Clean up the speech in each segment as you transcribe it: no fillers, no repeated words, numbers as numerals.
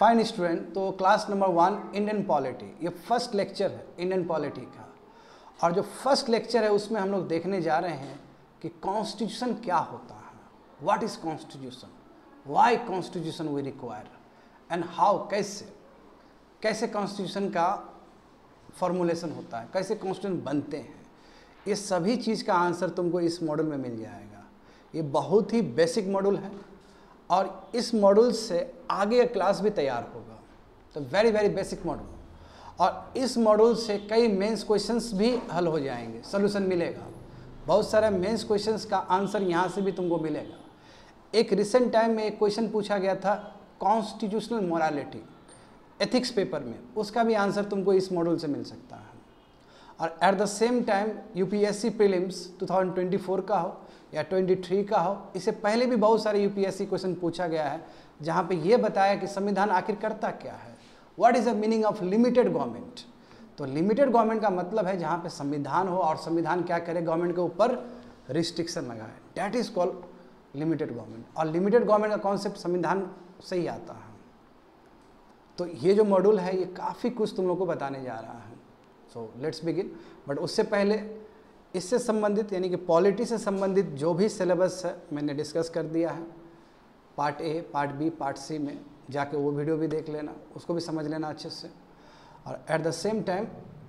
Fine student, तो class number 1 Indian polity, ये first lecture है इंडियन पॉलिटी का। और जो फर्स्ट लेक्चर है उसमें हम लोग देखने जा रहे हैं कि कॉन्स्टिट्यूशन क्या होता है, what is constitution, why constitution we require and how, कैसे कॉन्स्टिट्यूशन का फॉर्मुलेशन होता है, कैसे कॉन्स्टिट्यूशन बनते हैं। ये सभी चीज़ का आंसर तुमको इस मॉड्यूल में मिल जाएगा। ये बहुत ही बेसिक मॉड्यूल है और इस मॉड्यूल से आगे क्लास भी तैयार होगा, तो वेरी वेरी बेसिक मॉड्यूल। और इस मॉड्यूल से कई मेंस क्वेश्चंस भी हल हो जाएंगे, सोल्यूशन मिलेगा। बहुत सारे मेंस क्वेश्चंस का आंसर यहाँ से भी तुमको मिलेगा। एक रिसेंट टाइम में एक क्वेश्चन पूछा गया था कॉन्स्टिट्यूशनल मोरालिटी, एथिक्स पेपर में, उसका भी आंसर तुमको इस मॉड्यूल से मिल सकता है। और at the same time UPSC prelims 2024 का हो या 23 का हो, इससे पहले भी बहुत सारे यूपीएससी क्वेश्चन पूछा गया है जहाँ पे ये बताया कि संविधान आखिर करता क्या है, what is the meaning of limited government. तो लिमिटेड गवर्नमेंट का मतलब है जहाँ पे संविधान हो और संविधान क्या करे, गवर्नमेंट के ऊपर रिस्ट्रिक्शन लगाए, that is called limited government. और लिमिटेड गवर्नमेंट का कॉन्सेप्ट संविधान से ही आता है। तो ये जो मॉड्यूल है ये काफ़ी कुछ तुम लोग को बताने जा रहा है। So let's begin. बट उससे पहले इससे संबंधित यानी कि पॉलिटी से संबंधित जो भी सिलेबस है मैंने डिस्कस कर दिया है, part A, part B, part C में जाके वो वीडियो भी देख लेना, उसको भी समझ लेना अच्छे से। और at the same time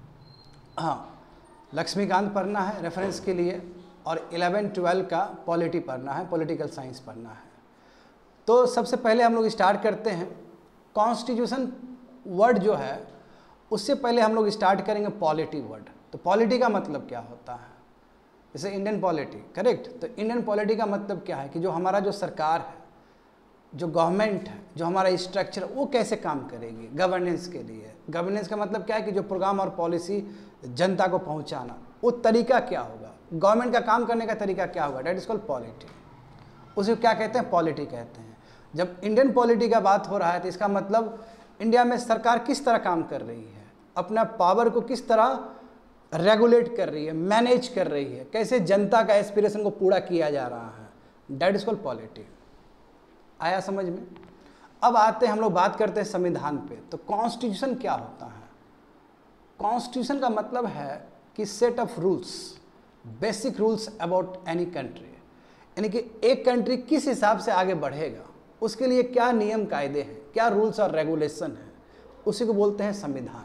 Laxmikanth पढ़ना है रेफरेंस के लिए, और 11-12 का पॉलिटी पढ़ना है, पॉलिटिकल साइंस पढ़ना है। तो सबसे पहले हम लोग स्टार्ट करते हैं कॉन्स्टिट्यूशन वर्ड जो है, उससे पहले हम लोग स्टार्ट करेंगे पॉलिटी वर्ड। तो पॉलिटी का मतलब क्या होता है, जैसे इंडियन पॉलिटी, करेक्ट। तो इंडियन पॉलिटी का मतलब क्या है कि जो हमारा जो सरकार है, जो गवर्नमेंट है, जो हमारा स्ट्रक्चर, वो कैसे काम करेगी गवर्नेंस के लिए। गवर्नेंस का मतलब क्या है कि जो प्रोग्राम और पॉलिसी जनता को पहुंचाना, वो तरीका क्या होगा, गवर्नमेंट का काम करने का तरीका क्या होगा, डेट इज कॉल्ड पॉलिटी। उसे क्या कहते हैं, पॉलिटी कहते हैं। जब इंडियन पॉलिटी का बात हो रहा है तो इसका मतलब इंडिया में सरकार किस तरह काम कर रही है, अपना पावर को किस तरह रेगुलेट कर रही है, मैनेज कर रही है, कैसे जनता का एस्पिरेशन को पूरा किया जा रहा है, डेट इज कॉल्ड पॉलिटी। आया समझ में। अब आते हैं हम लोग बात करते हैं संविधान पे। तो कॉन्स्टिट्यूशन क्या होता है, कॉन्स्टिट्यूशन का मतलब है कि set of rules, basic rules about any country, यानी कि एक कंट्री किस हिसाब से आगे बढ़ेगा, उसके लिए क्या नियम कायदे हैं, क्या रूल्स और रेगुलेशन है, उसी को बोलते हैं संविधान।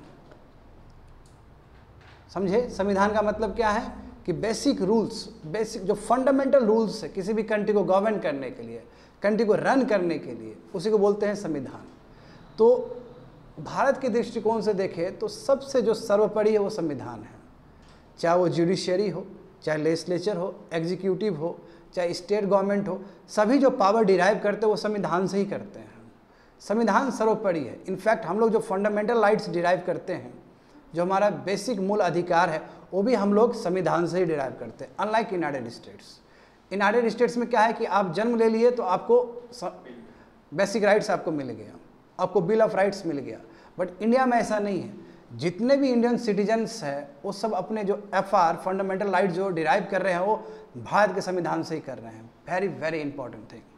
समझे, संविधान का मतलब क्या है कि बेसिक रूल्स, बेसिक जो फंडामेंटल रूल्स है किसी भी कंट्री को गवर्न करने के लिए, कंट्री को रन करने के लिए, उसी को बोलते हैं संविधान। तो भारत के दृष्टिकोण से देखें तो सबसे जो सर्वोपरि है वो संविधान है। चाहे वो जुडिशियरी हो, चाहे लेजिस्लेचर हो, एग्जीक्यूटिव हो, चाहे स्टेट गवर्नमेंट हो, सभी जो पावर डिराइव करते हैं वो संविधान से ही करते हैं। संविधान सर्वोपरि है। इनफैक्ट हम लोग जो फंडामेंटल राइट्स डिराइव करते हैं, जो हमारा बेसिक मूल अधिकार है, वो भी हम लोग संविधान से ही डिराइव करते हैं, unlike United States. United States में क्या है कि आप जन्म ले लिए तो आपको बेसिक राइट्स आपको मिल गया, आपको बिल ऑफ राइट्स मिल गया। बट इंडिया में ऐसा नहीं है। जितने भी इंडियन सिटीजन्स हैं वो सब अपने जो FR फंडामेंटल राइट जो डिराइव कर रहे हैं वो भारत के संविधान से ही कर रहे हैं। Very very important thing.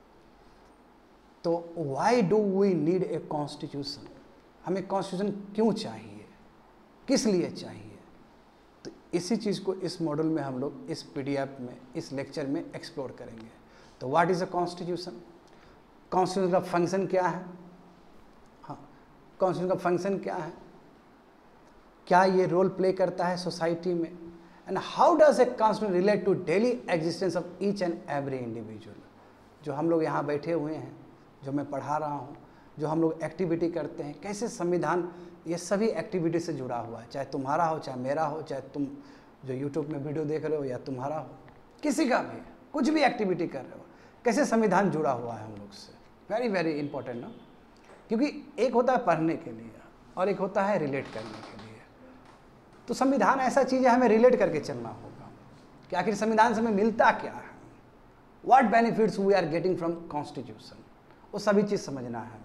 तो why do we need a constitution, हमें कॉन्स्टिट्यूशन क्यों चाहिए, किस लिए चाहिए। तो इसी चीज़ को इस मॉड्यूल में हम लोग इस PDF में, इस लेक्चर में एक्सप्लोर करेंगे। तो what is a constitution, constitution का फंक्शन क्या है, हाँ कॉन्स्टिट्यूशन का फंक्शन क्या है, क्या ये रोल प्ले करता है सोसाइटी में, and how does a constitution relate to daily existence of each and every individual. जो हम लोग यहाँ बैठे हुए हैं, जो मैं पढ़ा रहा हूँ, जो हम लोग एक्टिविटी करते हैं, कैसे संविधान ये सभी एक्टिविटी से जुड़ा हुआ है। चाहे तुम्हारा हो, चाहे मेरा हो, चाहे तुम जो यूट्यूब में वीडियो देख रहे हो या तुम्हारा हो, किसी का भी, कुछ भी एक्टिविटी कर रहे हो, कैसे संविधान जुड़ा हुआ है हम लोग से। वेरी वेरी इंपॉर्टेंट ना, क्योंकि एक होता है पढ़ने के लिए और एक होता है रिलेट करने के लिए। तो संविधान ऐसा चीज़ है, हमें रिलेट करके चलना होगा कि आखिर संविधान से हमें मिलता क्या है, what benefits we are getting from constitution, वो सभी चीज़ समझना है हमें।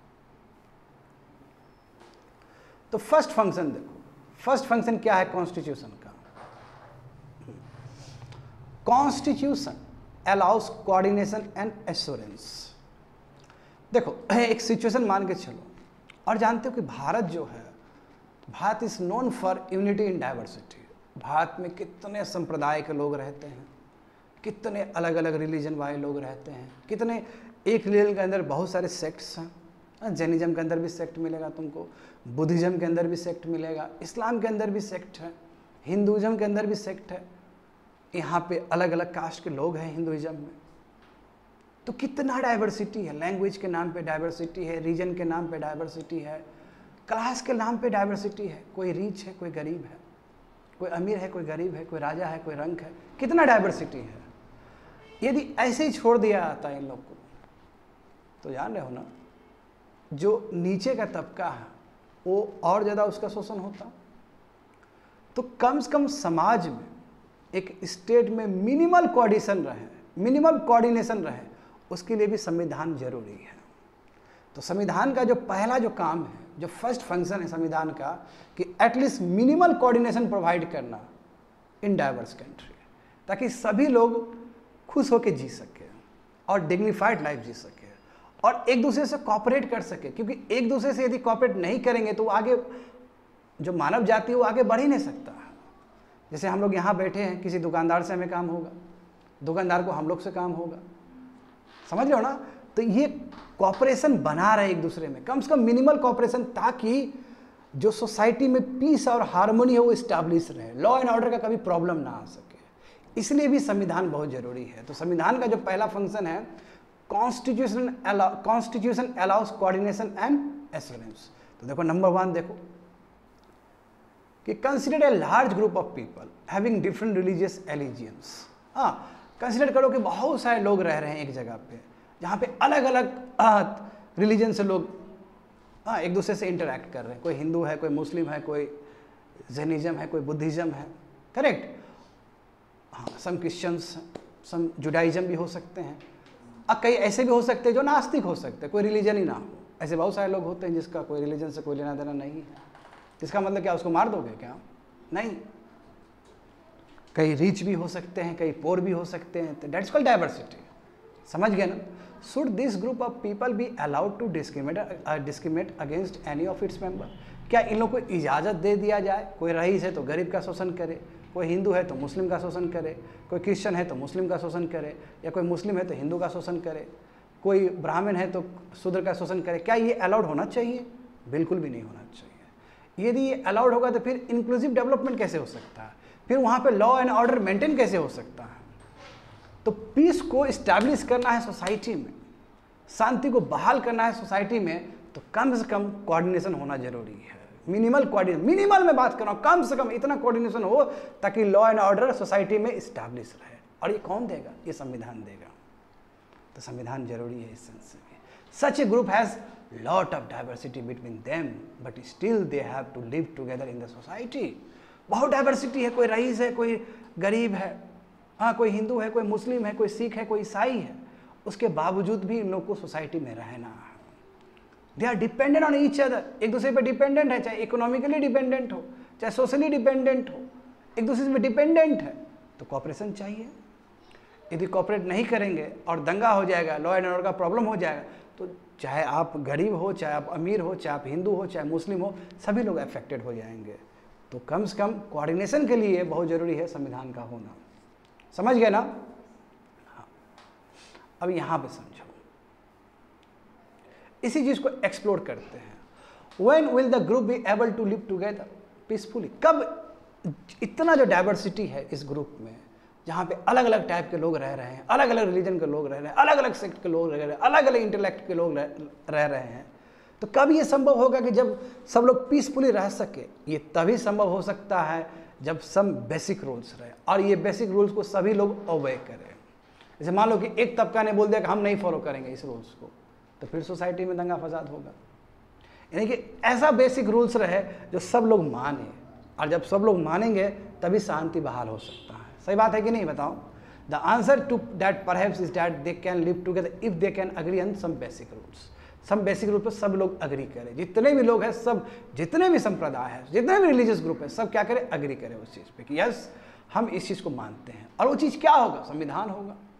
तो फर्स्ट फंक्शन देखो, फर्स्ट फंक्शन क्या है कॉन्स्टिट्यूशन का। Constitution allows coordination and assurance. देखो एक सिचुएशन मान के चलो, और जानते हो कि भारत जो है, Bharat is known for unity in diversity. Bharat में कितने संप्रदाय के लोग रहते हैं, कितने अलग अलग रिलीजन वाले लोग रहते हैं, कितने, एक रिलीजन के अंदर बहुत सारे सेक्ट्स हैं। जैनिज्म के अंदर भी सेक्ट मिलेगा तुमको, बुद्धिज्म के अंदर भी सेक्ट मिलेगा, इस्लाम के अंदर भी सेक्ट है, हिंदुइज्म के अंदर भी सेक्ट है। यहाँ पे अलग अलग कास्ट के लोग हैं हिंदुइज्म में। तो कितना डाइवर्सिटी है, लैंग्वेज के नाम पे डाइवर्सिटी है, रीजन के नाम पे डाइवर्सिटी है, क्लास के नाम पे डाइवर्सिटी है। कोई रिच है, कोई गरीब है, कोई अमीर है, कोई गरीब है, कोई राजा है, कोई रंक है, कितना डाइवर्सिटी है। यदि ऐसे ही छोड़ दिया जाता है इन लोग को, तो जान रहे हो ना, जो नीचे का तबका है वो और ज़्यादा उसका शोषण होता। तो कम से कम समाज में, एक स्टेट में मिनिमल कोऑर्डिनेशन रहे, मिनिमल कोऑर्डिनेशन रहे, उसके लिए भी संविधान जरूरी है। तो संविधान का जो पहला जो काम है, जो फर्स्ट फंक्शन है संविधान का, कि एटलीस्ट मिनिमल कोऑर्डिनेशन प्रोवाइड करना इन डाइवर्स कंट्री, ताकि सभी लोग खुश होकर जी सके और डिग्निफाइड लाइफ जी सके और एक दूसरे से कॉपरेट कर सके। क्योंकि एक दूसरे से यदि कॉपरेट नहीं करेंगे तो आगे जो मानव जाति है वो आगे बढ़ ही नहीं सकता। जैसे हम लोग यहाँ बैठे हैं, किसी दुकानदार से हमें काम होगा, दुकानदार को हम लोग से काम होगा, समझ रहे हो ना। तो ये कॉपरेशन बना रहे एक दूसरे में, कम से कम मिनिमल कॉपरेशन, ताकि जो सोसाइटी में पीस और हार्मोनी है वो इस्टेब्लिश रहे, लॉ एंड ऑर्डर का कभी प्रॉब्लम ना आ सके। इसलिए भी संविधान बहुत जरूरी है। तो संविधान का जो पहला फंक्शन है, constitution allows coordination and assurance. तो देखो नंबर 1 देखो कि consider a large group of people having different religious allegiance. हाँ, कंसिडर करो कि बहुत सारे लोग रह रहे हैं एक जगह पे, जहाँ पे अलग अलग रिलीजन से लोग एक दूसरे से इंटरेक्ट कर रहे हैं। कोई हिंदू है, कोई मुस्लिम है, कोई जैनिज्म है, कोई बुद्धिज्म है, करेक्ट। हाँ, सम क्रिश्चियंस, सम जुडाइज्म भी हो सकते हैं, और कई ऐसे भी हो सकते हैं जो नास्तिक हो सकते हैं, कोई रिलीजन ही ना हो। ऐसे बहुत सारे लोग होते हैं जिसका कोई रिलीजन से कोई लेना देना नहीं है। इसका मतलब क्या, उसको मार दोगे क्या? नहीं। कई रिच भी हो सकते हैं, कई पोर भी हो सकते हैं। तो दैट्स कॉल्ड डाइवर्सिटी। समझ गए ना। Should this group of people be allowed to discriminate against any of its member? क्या इन लोगों को इजाज़त दे दिया जाए? कोई रईस है तो गरीब का शोषण करे, कोई हिंदू है तो मुस्लिम का शोषण करे, कोई क्रिश्चियन है तो मुस्लिम का शोषण करे, या कोई मुस्लिम है तो हिंदू का शोषण करे, कोई ब्राह्मण है तो शूद्र का शोषण करे? क्या ये अलाउड होना चाहिए? बिल्कुल भी नहीं होना चाहिए। यदि ये अलाउड होगा तो फिर इंक्लूसिव डेवलपमेंट कैसे हो सकता है? फिर वहाँ पे लॉ एंड ऑर्डर मेंटेन कैसे हो सकता है? तो पीस को इस्टेब्लिश करना है सोसाइटी में, शांति को बहाल करना है सोसाइटी में, तो कम से कम कोऑर्डिनेशन होना जरूरी है। मिनिमल कोऑर्डिनेशन, मिनिमल में बात कर रहा हूँ, कम से कम इतना कोऑर्डिनेशन हो ताकि लॉ एंड ऑर्डर सोसाइटी में इस्टेब्लिश रहे। और ये कौन देगा? ये संविधान देगा। तो संविधान जरूरी है इस सेंस में। Such a group has lot of diversity between them but still they have to live together in the society. बहुत डाइवर्सिटी है, कोई रईस है, कोई गरीब है, हाँ, कोई हिंदू है, कोई मुस्लिम है, कोई सिख है, कोई ईसाई है, उसके बावजूद भी इन लोग को सोसाइटी में रहना है। They are dependent on each other, एक दूसरे पर डिपेंडेंट है, चाहे इकोनॉमिकली डिपेंडेंट हो, चाहे सोशली डिपेंडेंट हो, एक दूसरे पर डिपेंडेंट है। तो कॉपरेशन चाहिए। यदि कॉपरेट नहीं करेंगे और दंगा हो जाएगा, लॉ एंड ऑर्डर का प्रॉब्लम हो जाएगा, तो चाहे आप गरीब हो, चाहे आप अमीर हो, चाहे आप हिंदू हो, चाहे मुस्लिम हो, सभी लोग अफेक्टेड हो जाएंगे। तो कम से कम कोऑर्डिनेशन के लिए बहुत ज़रूरी है संविधान का होना। समझ गए ना? हाँ। अब यहाँ पे समझो, इसी चीज़ को एक्सप्लोर करते हैं। When will the group be able to live together peacefully? कब इतना जो डाइवर्सिटी है इस ग्रुप में, जहाँ पे अलग अलग टाइप के लोग रह रहे हैं, अलग अलग रिलीजन के लोग रह रहे हैं, अलग अलग सेक्ट के लोग रह रहे हैं, अलग अलग इंटेलेक्ट के लोग रह रहे हैं, तो कब ये संभव होगा कि जब सब लोग पीसफुली रह सके? ये तभी संभव हो सकता है जब सम बेसिक रूल्स रहे, और ये बेसिक रूल्स को सभी लोग ओबे करें। जैसे मान लो कि एक तबका ने बोल दिया कि हम नहीं फॉलो करेंगे इस रूल्स को, तो फिर सोसाइटी में दंगा फसाद होगा। यानी कि ऐसा बेसिक रूल्स रहे जो सब लोग माने, और जब सब लोग मानेंगे तभी शांति बहाल हो सकता है। सही बात है कि नहीं? बताओ। The answer to that perhaps is that they can live together if they can agree on some basic rules. Some basic rule पर सब लोग अग्री करें, जितने भी लोग हैं, सब जितने भी संप्रदाय हैं, जितने भी रिलीजियस ग्रुप है, सब क्या करें? अग्री करें उस चीज़ पे कि यस हम इस चीज़ को मानते हैं। और वो चीज़ क्या होगा? संविधान होगा।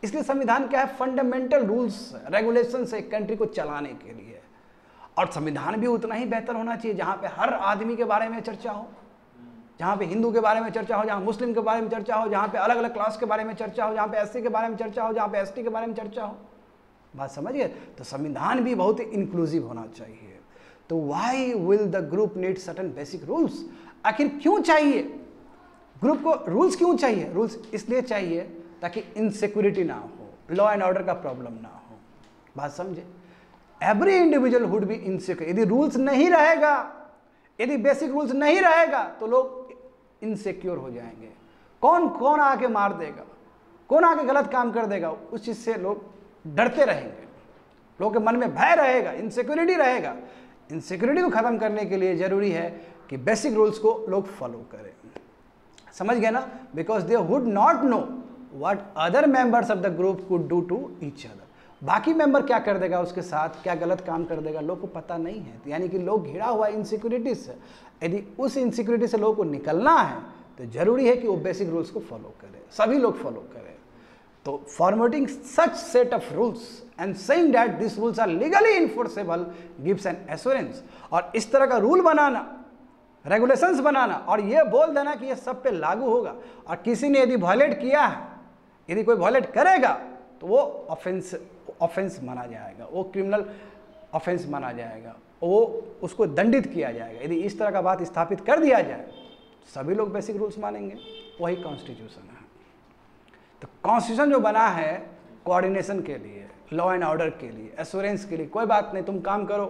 इसलिए संविधान क्या है, फंडामेंटल रूल्स रेगुलेशन से एक कंट्री को चलाने के लिए। और संविधान भी उतना ही बेहतर होना चाहिए जहाँ पे हर आदमी के बारे में चर्चा हो, जहाँ पे हिंदू के बारे में चर्चा हो, जहाँ मुस्लिम के बारे में चर्चा हो, जहाँ पे अलग अलग क्लास के बारे में चर्चा हो, जहाँ पे एससी के बारे में चर्चा हो, जहाँ पे एसटी के बारे में चर्चा हो। बात समझिए, तो संविधान भी बहुत ही इंक्लूसिव होना चाहिए। तो why will the group need certain basic rules, आखिर क्यों चाहिए ग्रुप को रूल्स, क्यों चाहिए रूल्स? इसलिए चाहिए ताकि इनसिक्योरिटी ना हो, लॉ एंड ऑर्डर का प्रॉब्लम ना हो। बात समझे, every individual would be insecure. यदि रूल्स नहीं रहेगा, यदि बेसिक रूल्स नहीं रहेगा तो लोग इनसिक्योर हो जाएंगे। कौन कौन आके मार देगा, कौन आके गलत काम कर देगा, उस चीज से लोग डरते रहेंगे, लोगों के मन में भय रहेगा, इनसिक्योरिटी रहेगा। इनसिक्योरिटी को खत्म करने के लिए जरूरी है कि बेसिक रूल्स को लोग फॉलो करें। समझ गए ना? Because they would not know what other members of the group could do to each other. बाकी मेंबर क्या कर देगा उसके साथ, क्या गलत काम कर देगा, लोग को पता नहीं है। यानी कि लोग घिरा हुआ इनसिक्योरिटी से, यदि उस इनसिक्योरिटी से लोगों को निकलना है तो जरूरी है कि वो बेसिक रूल्स को फॉलो करें, सभी लोग फॉलो करें। तो formatting such set of rules and saying that this rules are legally enforceable gives an assurance. और इस तरह का रूल बनाना, रेगुलेशंस बनाना और ये बोल देना कि ये सब पे लागू होगा, और किसी ने यदि वायलेट किया है, यदि कोई वायलेट करेगा तो वो ऑफेंस माना जाएगा, वो क्रिमिनल ऑफेंस माना जाएगा, वो उसको दंडित किया जाएगा। यदि इस तरह का बात स्थापित कर दिया जाए सभी लोग बेसिक रूल्स मानेंगे। वही कॉन्स्टिट्यूशन है। तो कॉन्स्टिट्यूशन जो बना है कोऑर्डिनेशन के लिए, लॉ एंड ऑर्डर के लिए, एश्योरेंस के लिए, कोई बात नहीं तुम काम करो,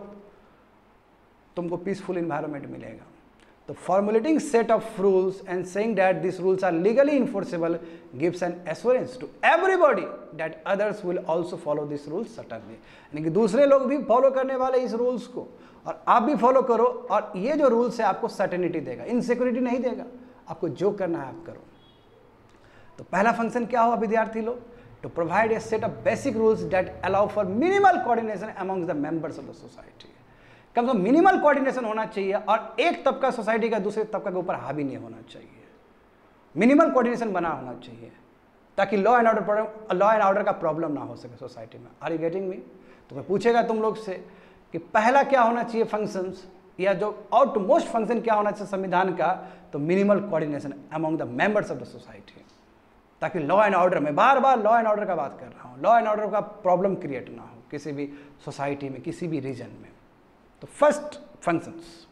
तुमको पीसफुल इन्वायरमेंट मिलेगा। तो formulating set of rules and saying that this rules are legally enforceable gives an assurance to everybody that others will also follow this rules certainly. यानी कि दूसरे लोग भी फॉलो करने वाले इस रूल्स को, और आप भी फॉलो करो, और ये जो रूल्स है आपको सर्टेनिटी देगा, इनसिक्योरिटी नहीं देगा। आपको जो करना है आप करो। तो पहला फंक्शन क्या हुआ विद्यार्थी लोग? To provide a set of basic rules that allow for minimal coordination amongst the members of the society. कम से कम मिनिमल कोऑर्डिनेशन होना चाहिए, और एक तबका सोसाइटी का दूसरे तबका के ऊपर हावी नहीं होना चाहिए। मिनिमल कोऑर्डिनेशन बना होना चाहिए ताकि लॉ एंड ऑर्डर का प्रॉब्लम ना हो सके सोसाइटी में। Are you getting me? तो मैं पूछेगा तुम लोग से कि पहला क्या होना चाहिए फंक्शंस, या जो आउट मोस्ट फंक्शन क्या होना चाहिए संविधान का? तो minimal coordination among the members of the society, ताकि लॉ एंड ऑर्डर में, बार बार लॉ एंड ऑर्डर का बात कर रहा हूँ, लॉ एंड ऑर्डर का प्रॉब्लम क्रिएट ना हो किसी भी सोसाइटी में, किसी भी रीजन में। तो first functions.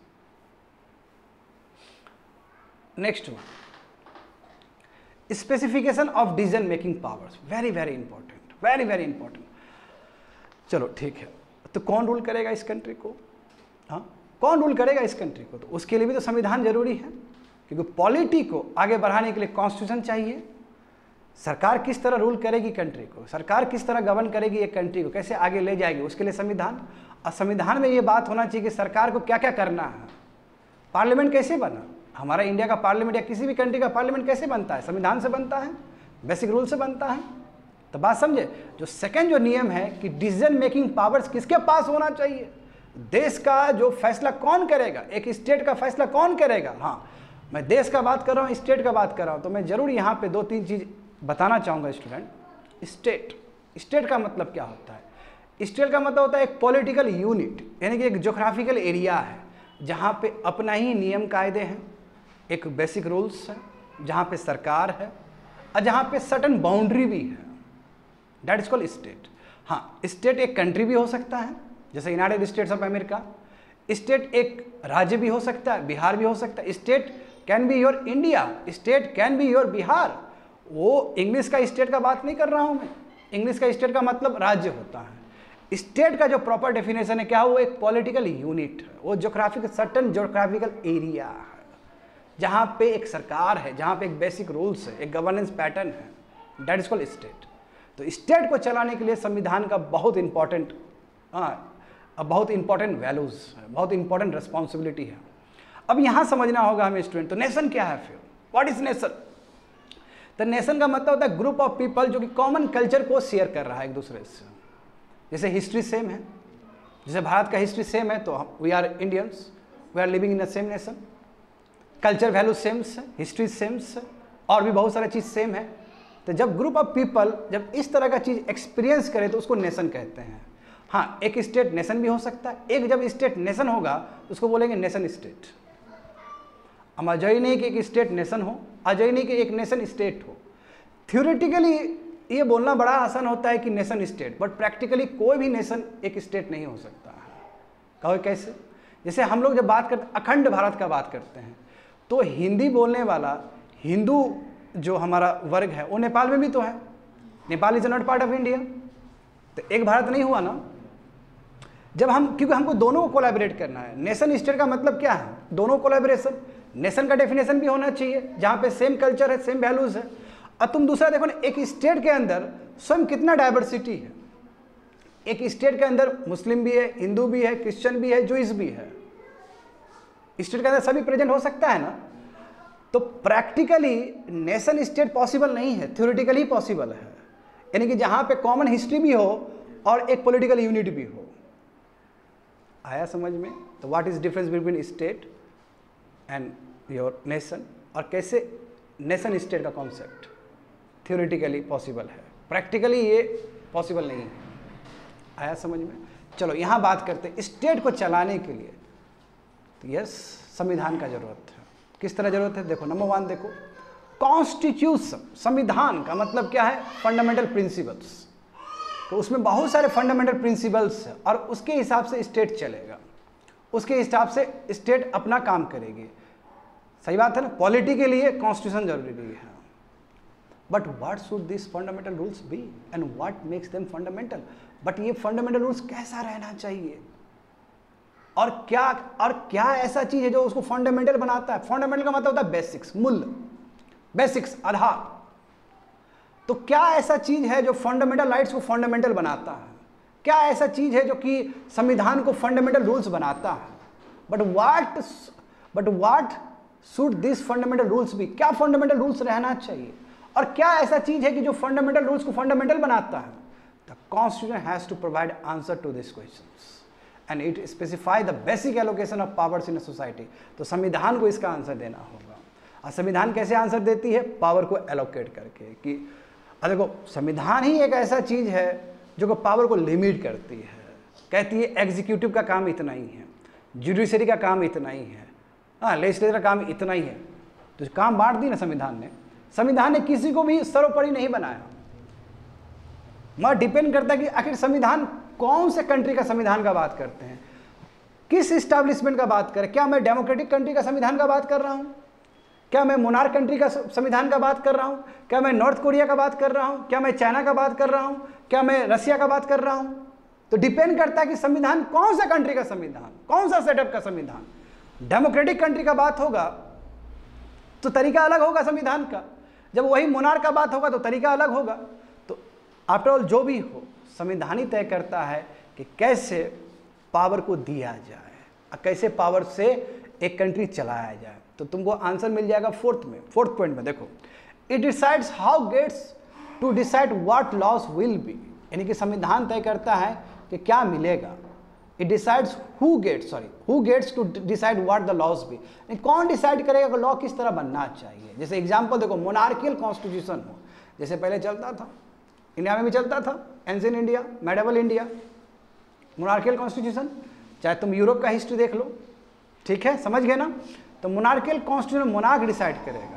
Next one, specification of decision making powers. Very very important, very very important. चलो ठीक है, तो कौन रूल करेगा इस कंट्री को? हाँ, कौन रूल करेगा इस कंट्री को? तो उसके लिए भी तो संविधान जरूरी है, क्योंकि पॉलिटी को आगे बढ़ाने के लिए कॉन्स्टिट्यूशन चाहिए। सरकार किस तरह रूल करेगी कंट्री को, सरकार किस तरह गवर्न करेगी एक कंट्री को, कैसे आगे ले जाएगी, उसके लिए संविधान। और संविधान में ये बात होना चाहिए कि सरकार को क्या क्या करना है। पार्लियामेंट कैसे बना, हमारा इंडिया का पार्लियामेंट या किसी भी कंट्री का पार्लियामेंट कैसे बनता है? संविधान से बनता है, बेसिक रूल से बनता है। तो बात समझे। जो सेकंड जो नियम है कि डिसीजन मेकिंग पावर्स किसके पास होना चाहिए, देश का जो फैसला कौन करेगा, एक स्टेट का फैसला कौन करेगा। हाँ, मैं देश का बात कर रहा हूँ, स्टेट का बात कर रहा हूँ, तो मैं जरूर यहाँ पे 2-3 चीज़ बताना चाहूँगा स्टूडेंट। स्टेट का मतलब क्या होता है? स्टेट का मतलब होता है एक पॉलिटिकल यूनिट, यानी कि एक जोग्राफिकल एरिया है जहाँ पे अपना ही नियम कायदे हैं, एक बेसिक रूल्स है, जहाँ पे सरकार है और जहाँ पे सर्टन बाउंड्री भी है। That is called state. हाँ, स्टेट एक कंट्री भी हो सकता है, जैसे United States of America. State एक राज्य भी हो सकता है, बिहार भी हो सकता है। State can be your India, state can be your Bihar. वो इंग्लिश का स्टेट का बात नहीं कर रहा हूँ मैं, इंग्लिश का स्टेट का मतलब राज्य होता है। स्टेट का जो प्रॉपर डेफिनेशन है क्या, वो एक पॉलिटिकल यूनिट है, वो जोग्राफिकल सर्टन जोग्राफिकल एरिया है जहाँ पे एक सरकार है, जहाँ पे एक बेसिक रूल्स है, एक गवर्नेंस पैटर्न है। That is called state. तो स्टेट को चलाने के लिए संविधान का बहुत इंपॉर्टेंट वैल्यूज है, बहुत इंपॉर्टेंट रिस्पॉन्सिबिलिटी है। अब यहाँ समझना होगा हमें स्टूडेंट, तो नेशन क्या है फिर? What is nation? तो नेशन का मतलब होता है ग्रुप ऑफ पीपल जो कि कॉमन कल्चर को शेयर कर रहा है एक दूसरे से। जैसे हिस्ट्री सेम है, जैसे भारत का हिस्ट्री सेम है, तो we are Indians, we are living in the same nation. Culture value same है, हिस्ट्री सेम है, और भी बहुत सारी चीज़ सेम है। तो जब ग्रुप ऑफ पीपल जब इस तरह का चीज़ एक्सपीरियंस करे तो उसको नेशन कहते हैं। हाँ, एक स्टेट नेशन भी हो सकता है, एक जब स्टेट नेशन होगा तो उसको बोलेंगे नेशन स्टेट। अब अजय नहीं कि एक स्टेट नेशन हो, अजय नहीं कि एक नेशन स्टेट हो। थ्योरेटिकली ये बोलना बड़ा आसान होता है कि नेशन स्टेट, बट प्रैक्टिकली कोई भी नेशन एक स्टेट नहीं हो सकता है। कहो कैसे? जैसे हम लोग जब बात करते अखंड भारत का बात करते हैं तो हिंदी बोलने वाला हिंदू जो हमारा वर्ग है वो नेपाल में भी तो है। Nepal is not part of India, तो एक भारत नहीं हुआ ना। जब हम, क्योंकि हमको दोनों को कोलैबोरेट करना है। नेशन स्टेट का मतलब क्या है? दोनों कोलैबोरेशन। नेशन का डेफिनेशन भी होना चाहिए जहाँ पे सेम कल्चर है, सेम वैल्यूज है। अब तुम दूसरा देखो ना, एक स्टेट के अंदर स्वयं कितना डाइवर्सिटी है। एक स्टेट के अंदर मुस्लिम भी है, हिंदू भी है, क्रिश्चियन भी है, जूइश भी है। स्टेट के अंदर सभी प्रेजेंट हो सकता है ना। तो प्रैक्टिकली नेशन स्टेट पॉसिबल नहीं है, थ्योरेटिकली पॉसिबल है। यानी कि जहां पे कॉमन हिस्ट्री भी हो और एक पॉलिटिकल यूनिट भी हो। आया समझ में? तो what is difference between state and your nation, और कैसे नेशन स्टेट का कॉन्सेप्ट थ्योरेटिकली पॉसिबल है, प्रैक्टिकली ये पॉसिबल नहीं है। आया समझ में? चलो यहां बात करते हैं स्टेट को चलाने के लिए। तो यस, संविधान का जरूरत है। किस तरह जरूरत है? देखो, नंबर 1 देखो, कॉन्स्टिट्यूशन। संविधान का मतलब क्या है? Fundamental principles. तो उसमें बहुत सारे फंडामेंटल प्रिंसिपल्स है और उसके हिसाब से स्टेट चलेगा, उसके हिसाब से स्टेट अपना काम करेगी। सही बात है ना? पॉलिटी के लिए कॉन्स्टिट्यूशन जरूरी है। But what should this fundamental rules be and what makes them fundamental? But ये फंडामेंटल रूल्स कैसा रहना चाहिए और क्या ऐसा चीज है जो उसको फंडामेंटल बनाता है? फंडामेंटल का मतलब होता है बेसिक्स, मूल, बेसिक्स, आधार। तो क्या ऐसा चीज है जो फंडामेंटल राइट्स को फंडामेंटल बनाता है? क्या ऐसा चीज है जो कि संविधान को फंडामेंटल रूल्स बनाता है? But what should this fundamental rules be? क्या फंडामेंटल रूल्स रहना चाहिए और क्या ऐसा चीज है कि जो फंडामेंटल रूल्स को फंडामेंटल बनाता है? The constitution has to provide answer to this questions and it specify the basic allocation of powers in society. तो संविधान को इसका आंसर देना होगा। और संविधान कैसे आंसर देती है? पावर को एलोकेट करके। कि देखो, संविधान ही एक ऐसा चीज है जो पावर को लिमिट करती है। कहती है एग्जीक्यूटिव का काम इतना ही है, जुडिशरी का काम इतना ही है, हाँ, लेजिस्लेचर का काम इतना ही है। तो काम बांट दी ना संविधान ने। संविधान ने किसी को भी सर्वोपरि नहीं बनाया। मगर डिपेंड करता है कि आखिर संविधान कौन से कंट्री का संविधान का बात करते हैं, किस इस्टेब्लिशमेंट का बात करें। क्या मैं डेमोक्रेटिक कंट्री का संविधान का बात कर रहा हूं? क्या मैं मोनार्क कंट्री का संविधान का बात कर रहा हूं? क्या मैं नॉर्थ कोरिया का बात कर रहा हूं? क्या मैं चाइना का बात कर रहा हूं? क्या मैं रशिया का बात कर रहा हूं? तो डिपेंड करता है कि संविधान कौन सा कंट्री का संविधान, कौन सा सेटअप का संविधान। डेमोक्रेटिक कंट्री का बात होगा तो तरीका अलग होगा संविधान का, जब वही मोनार्क का बात होगा तो तरीका अलग होगा। तो आफ्टर ऑल जो भी हो, संविधान ही तय करता है कि कैसे पावर को दिया जाए और कैसे पावर से एक कंट्री चलाया जाए। तो तुमको आंसर मिल जाएगा फोर्थ पॉइंट में। देखो, it decides how gets to decide what laws will be. यानी कि संविधान तय करता है कि क्या मिलेगा। It decides who gets to decide what the laws be. कौन डिसाइड करेगा कि लॉ किस तरह बनना चाहिए। जैसे एग्जांपल देखो, मोनार्कियल कॉन्स्टिट्यूशन हो, जैसे पहले चलता था, इंडिया में भी चलता था, ancient India, medieval India, monarchial constitution. चाहे तुम यूरोप का हिस्ट्री देख लो, ठीक है, समझ गए ना। तो मोनार्कियल कॉन्स्टिट्यूशन मोनार्क डिसाइड करेगा।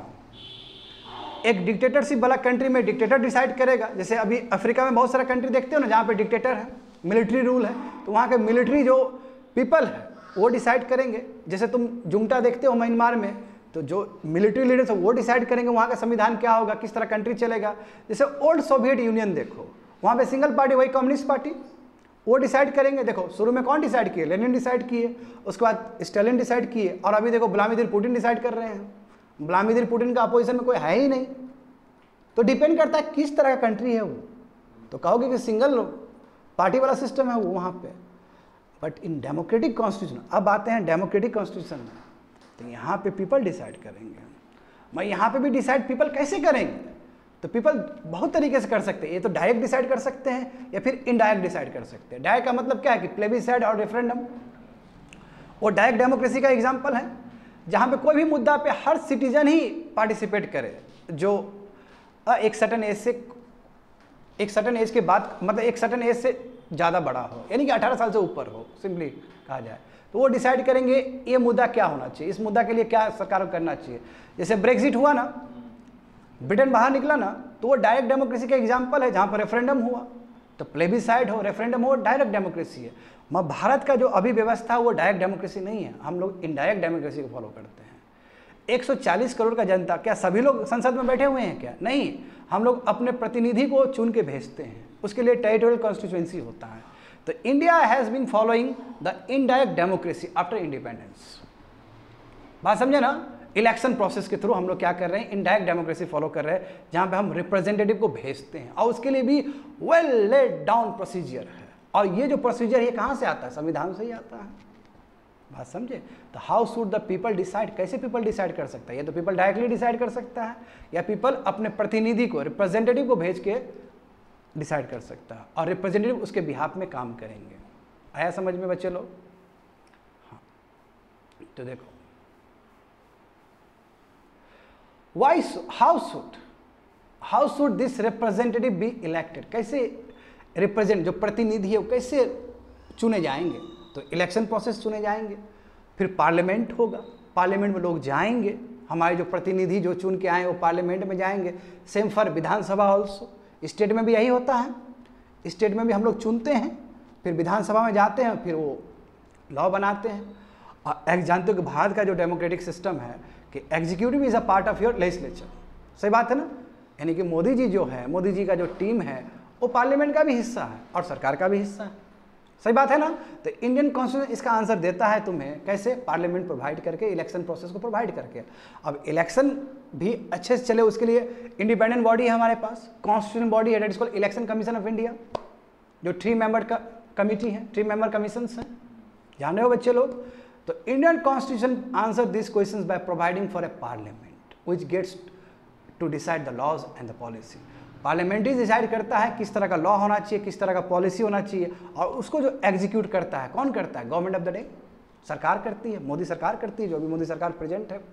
एक डिक्टेटरशिप वाला कंट्री में डिक्टेटर डिसाइड करेगा। जैसे अभी अफ्रीका में बहुत सारा कंट्री देखते हो ना जहाँ पे डिक्टेटर है, मिलिट्री रूल है, तो वहाँ के मिलिट्री जो पीपल है वो डिसाइड करेंगे। जैसे तुम जुंटा देखते हो म्यांमार में, तो जो मिलिट्री लीडर्स है वो डिसाइड करेंगे वहाँ का संविधान क्या होगा, किस तरह कंट्री चलेगा। जैसे ओल्ड सोवियत यूनियन देखो, वहाँ पे सिंगल पार्टी, वही कम्युनिस्ट पार्टी, वो डिसाइड करेंगे। देखो शुरू में कौन डिसाइड किए? लेनिन डिसाइड किए, उसके बाद स्टालिन डिसाइड किए, और अभी देखो व्लादिमीर पुतिन डिसाइड कर रहे हैं। व्लादिमीर पुतिन का अपोजिशन में कोई है ही नहीं। तो डिपेंड करता है किस तरह का कंट्री है वो। तो कहोगे कि सिंगल पार्टी वाला सिस्टम है वो वहाँ पे। बट इन डेमोक्रेटिक कॉन्स्टिट्यूशन, अब आते हैं डेमोक्रेटिक कॉन्स्टिट्यूशन में, तो यहाँ पे पीपल डिसाइड करेंगे। मैं यहाँ पे भी डिसाइड पीपल कैसे करेंगे? तो पीपल बहुत तरीके से कर सकते हैं। ये तो डायरेक्ट डिसाइड कर सकते हैं या फिर इनडायरेक्ट डिसाइड कर सकते हैं। डायरेक्ट का मतलब क्या है कि प्लेबिसाइड और रेफरेंडम। वो डायरेक्ट डेमोक्रेसी का एग्जांपल है जहाँ पे कोई भी मुद्दा पे हर सिटीजन ही पार्टिसिपेट करे, जो एक सर्टन एज के बाद, मतलब एक सर्टन एज से ज़्यादा बड़ा हो, यानी कि 18 साल से ऊपर हो, सिंपली कहा जाए तो वो डिसाइड करेंगे ये मुद्दा क्या होना चाहिए, इस मुद्दा के लिए क्या सरकार को करना चाहिए। जैसे ब्रेक्जिट हुआ ना, ब्रिटेन बाहर निकला ना, तो वो डायरेक्ट डेमोक्रेसी का एग्जाम्पल है, जहाँ पर रेफरेंडम हुआ, तो प्लेबिसाइड हो, रेफरेंडम हो, डायरेक्ट डेमोक्रेसी है। मगर भारत का जो अभी व्यवस्था है वो डायरेक्ट डेमोक्रेसी नहीं है, हम लोग इनडायरेक्ट डेमोक्रेसी को फॉलो करते हैं। 140 करोड़ का जनता, क्या सभी लोग संसद में बैठे हुए हैं क्या? नहीं, हम लोग अपने प्रतिनिधि को चुन के भेजते हैं, उसके लिए टेरिटोरियल कॉन्स्टिट्यूएंसी होता है। तो India has been following the indirect democracy after independence. बात समझे ना? इलेक्शन प्रोसेस के थ्रू हम लोग क्या कर रहे हैं, इनडायरेक्ट डेमोक्रेसी फॉलो कर रहे हैं, जहां पे हम रिप्रेजेंटेटिव को भेजते हैं और उसके लिए भी वेल लेड डाउन प्रोसीजर है। और ये जो प्रोसीजर ये कहां से आता है? संविधान से ही आता है। बात समझे? तो how should the people decide, कैसे पीपल डिसाइड कर सकता है? ये तो पीपल डायरेक्टली डिसाइड कर सकता है, या पीपल अपने प्रतिनिधि को, रिप्रेजेंटेटिव को भेज के डिसाइड कर सकता है, और रिप्रेजेंटेटिव उसके बिहाफ में काम करेंगे। आया समझ में बच्चे लोग? हाँ, तो देखो how should this representative be elected, कैसे रिप्रेजेंट, जो प्रतिनिधि है वो कैसे चुने जाएंगे? तो इलेक्शन प्रोसेस चुने जाएंगे, फिर पार्लियामेंट होगा, पार्लियामेंट में लोग जाएंगे, हमारे जो प्रतिनिधि जो चुन के आए वो पार्लियामेंट में जाएंगे। Same for Vidhan Sabha also, state में भी यही होता है, स्टेट में भी हम लोग चुनते हैं, फिर विधानसभा में जाते हैं, फिर वो लॉ बनाते हैं। और जानते हो कि भारत का जो डेमोक्रेटिक सिस्टम है कि executive is a part of your legislature, सही बात है ना? यानी कि मोदी जी जो है, मोदी जी का जो टीम है वो पार्लियामेंट का भी हिस्सा है और सरकार का भी हिस्सा है, सही बात है ना? तो इंडियन कॉन्स्टिट्यूशन इसका आंसर देता है तुम्हें, कैसे? पार्लियामेंट प्रोवाइड करके, इलेक्शन प्रोसेस को प्रोवाइड करके। अब इलेक्शन भी अच्छे से चले उसके लिए इंडिपेंडेंट बॉडी है हमारे पास, कॉन्स्टिट्यूशन बॉडी है, that is called election commission of India, जो 3 मेंबर का कमिटी है, 3 मेंबर कमीशन है, जान रहे हो बच्चे लोग? तो Indian constitution answer this questions by providing for a parliament which gets to decide the laws and the policy. Parliament ही डिसाइड करता है किस तरह का लॉ होना चाहिए, किस तरह का पॉलिसी होना चाहिए, और उसको जो एग्जीक्यूट करता है कौन करता है? गवर्नमेंट ऑफ द डे, सरकार करती है, मोदी सरकार करती है, जो अभी मोदी सरकार प्रेजेंट है,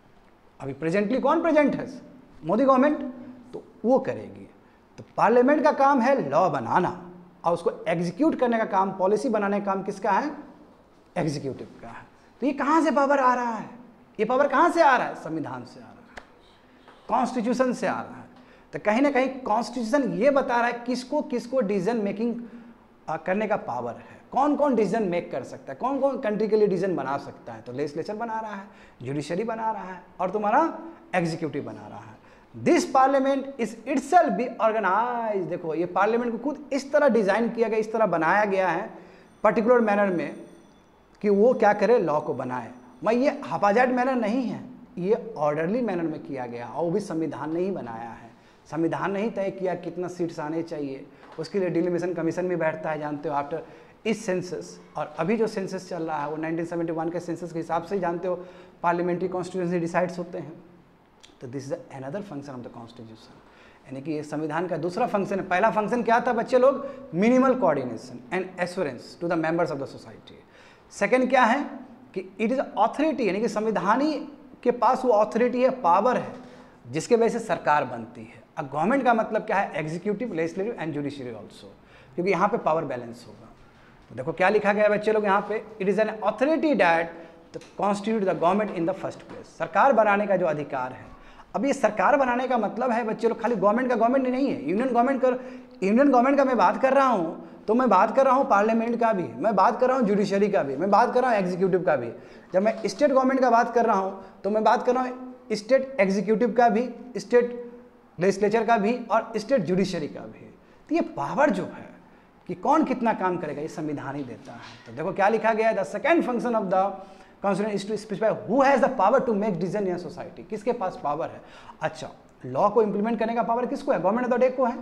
अभी प्रेजेंटली कौन प्रेजेंट है? मोदी गवर्नमेंट, तो वो करेगी। तो पार्लियामेंट का काम है लॉ बनाना, और उसको एग्जीक्यूट करने का काम, पॉलिसी बनाने का काम किसका है? एग्जीक्यूटिव का है। तो ये कहाँ से पावर आ रहा है? ये पावर कहाँ से आ रहा है? संविधान से आ रहा है, कॉन्स्टिट्यूशन से आ रहा है। तो कहीं ना कहीं कॉन्स्टिट्यूशन ये बता रहा है किसको किसको डिसीजन मेकिंग करने का पावर है, कौन कौन डिसीजन मेक कर सकता है, कौन कौन कंट्री के लिए डिसीजन बना सकता है। तो लेजिस्लेचर बना रहा है, जुडिशरी बना रहा है, और तुम्हारा एग्जीक्यूटिव बना रहा है। This parliament is itself be organise. देखो ये पार्लियामेंट को खुद इस तरह डिजाइन किया गया, इस तरह बनाया गया है पर्टिकुलर मैनर में कि वो क्या करे? लॉ को बनाए। मैं ये हपाजाट मैनर नहीं है, ये ऑर्डरली मैनर में किया गया, और वो भी संविधान ने ही बनाया है। संविधान ने ही तय किया कितना सीट्स आने चाहिए, उसके लिए डिलिमिशन कमीशन भी बैठता है, जानते हो, आफ्टर इस सेंसस। और अभी जो सेंसस चल रहा है वो 1971 के सेंसस के हिसाब से ही, जानते हो, पार्लियामेंट्री कॉन्स्टिट्यूएंसी डिसाइड्स होते हैं। तो this is another function of the constitution, यानी कि ये संविधान का दूसरा फंक्शन है। पहला फंक्शन क्या था बच्चे लोग? Minimal coordination and assurance to the members of the society. Second क्या है कि इट इज अथॉरिटी, यानी कि संविधान ही के पास वो अथॉरिटी है, पावर है, जिसके वजह से सरकार बनती है। अब गवर्नमेंट का मतलब क्या है? Executive, legislative and judiciary also, क्योंकि यहाँ पे पावर बैलेंस होगा। तो देखो क्या लिखा गया है बच्चे लोग यहाँ पे, it is an authority that constitute the government in the first place. सरकार बनाने का जो अधिकार है। अब ये सरकार बनाने का मतलब है बच्चे लोग, खाली गवर्नमेंट का गवर्नमेंट नहीं है, यूनियन गवर्नमेंट का मैं बात कर रहा हूँ, तो मैं बात कर रहा हूँ पार्लियामेंट का भी, मैं बात कर रहा हूँ जुडिशरी का भी, मैं बात कर रहा हूँ एग्जीक्यूटिव का भी। जब मैं स्टेट गवर्नमेंट का बात कर रहा हूँ तो मैं बात कर रहा हूँ स्टेट एग्जीक्यूटिव का भी, स्टेट लेजिस्लेचर का भी, और स्टेट जुडिशरी का भी। तो ये पावर जो है कि कौन कितना काम करेगा, ये संविधान ही देता है। तो देखो क्या लिखा गया है, the second function of the constitution is to specify who has the power to make decision in society. किसके पास पावर है? अच्छा, लॉ को इंप्लीमेंट करने का पावर किसको है? गवर्नमेंट ऑफ द डे को है,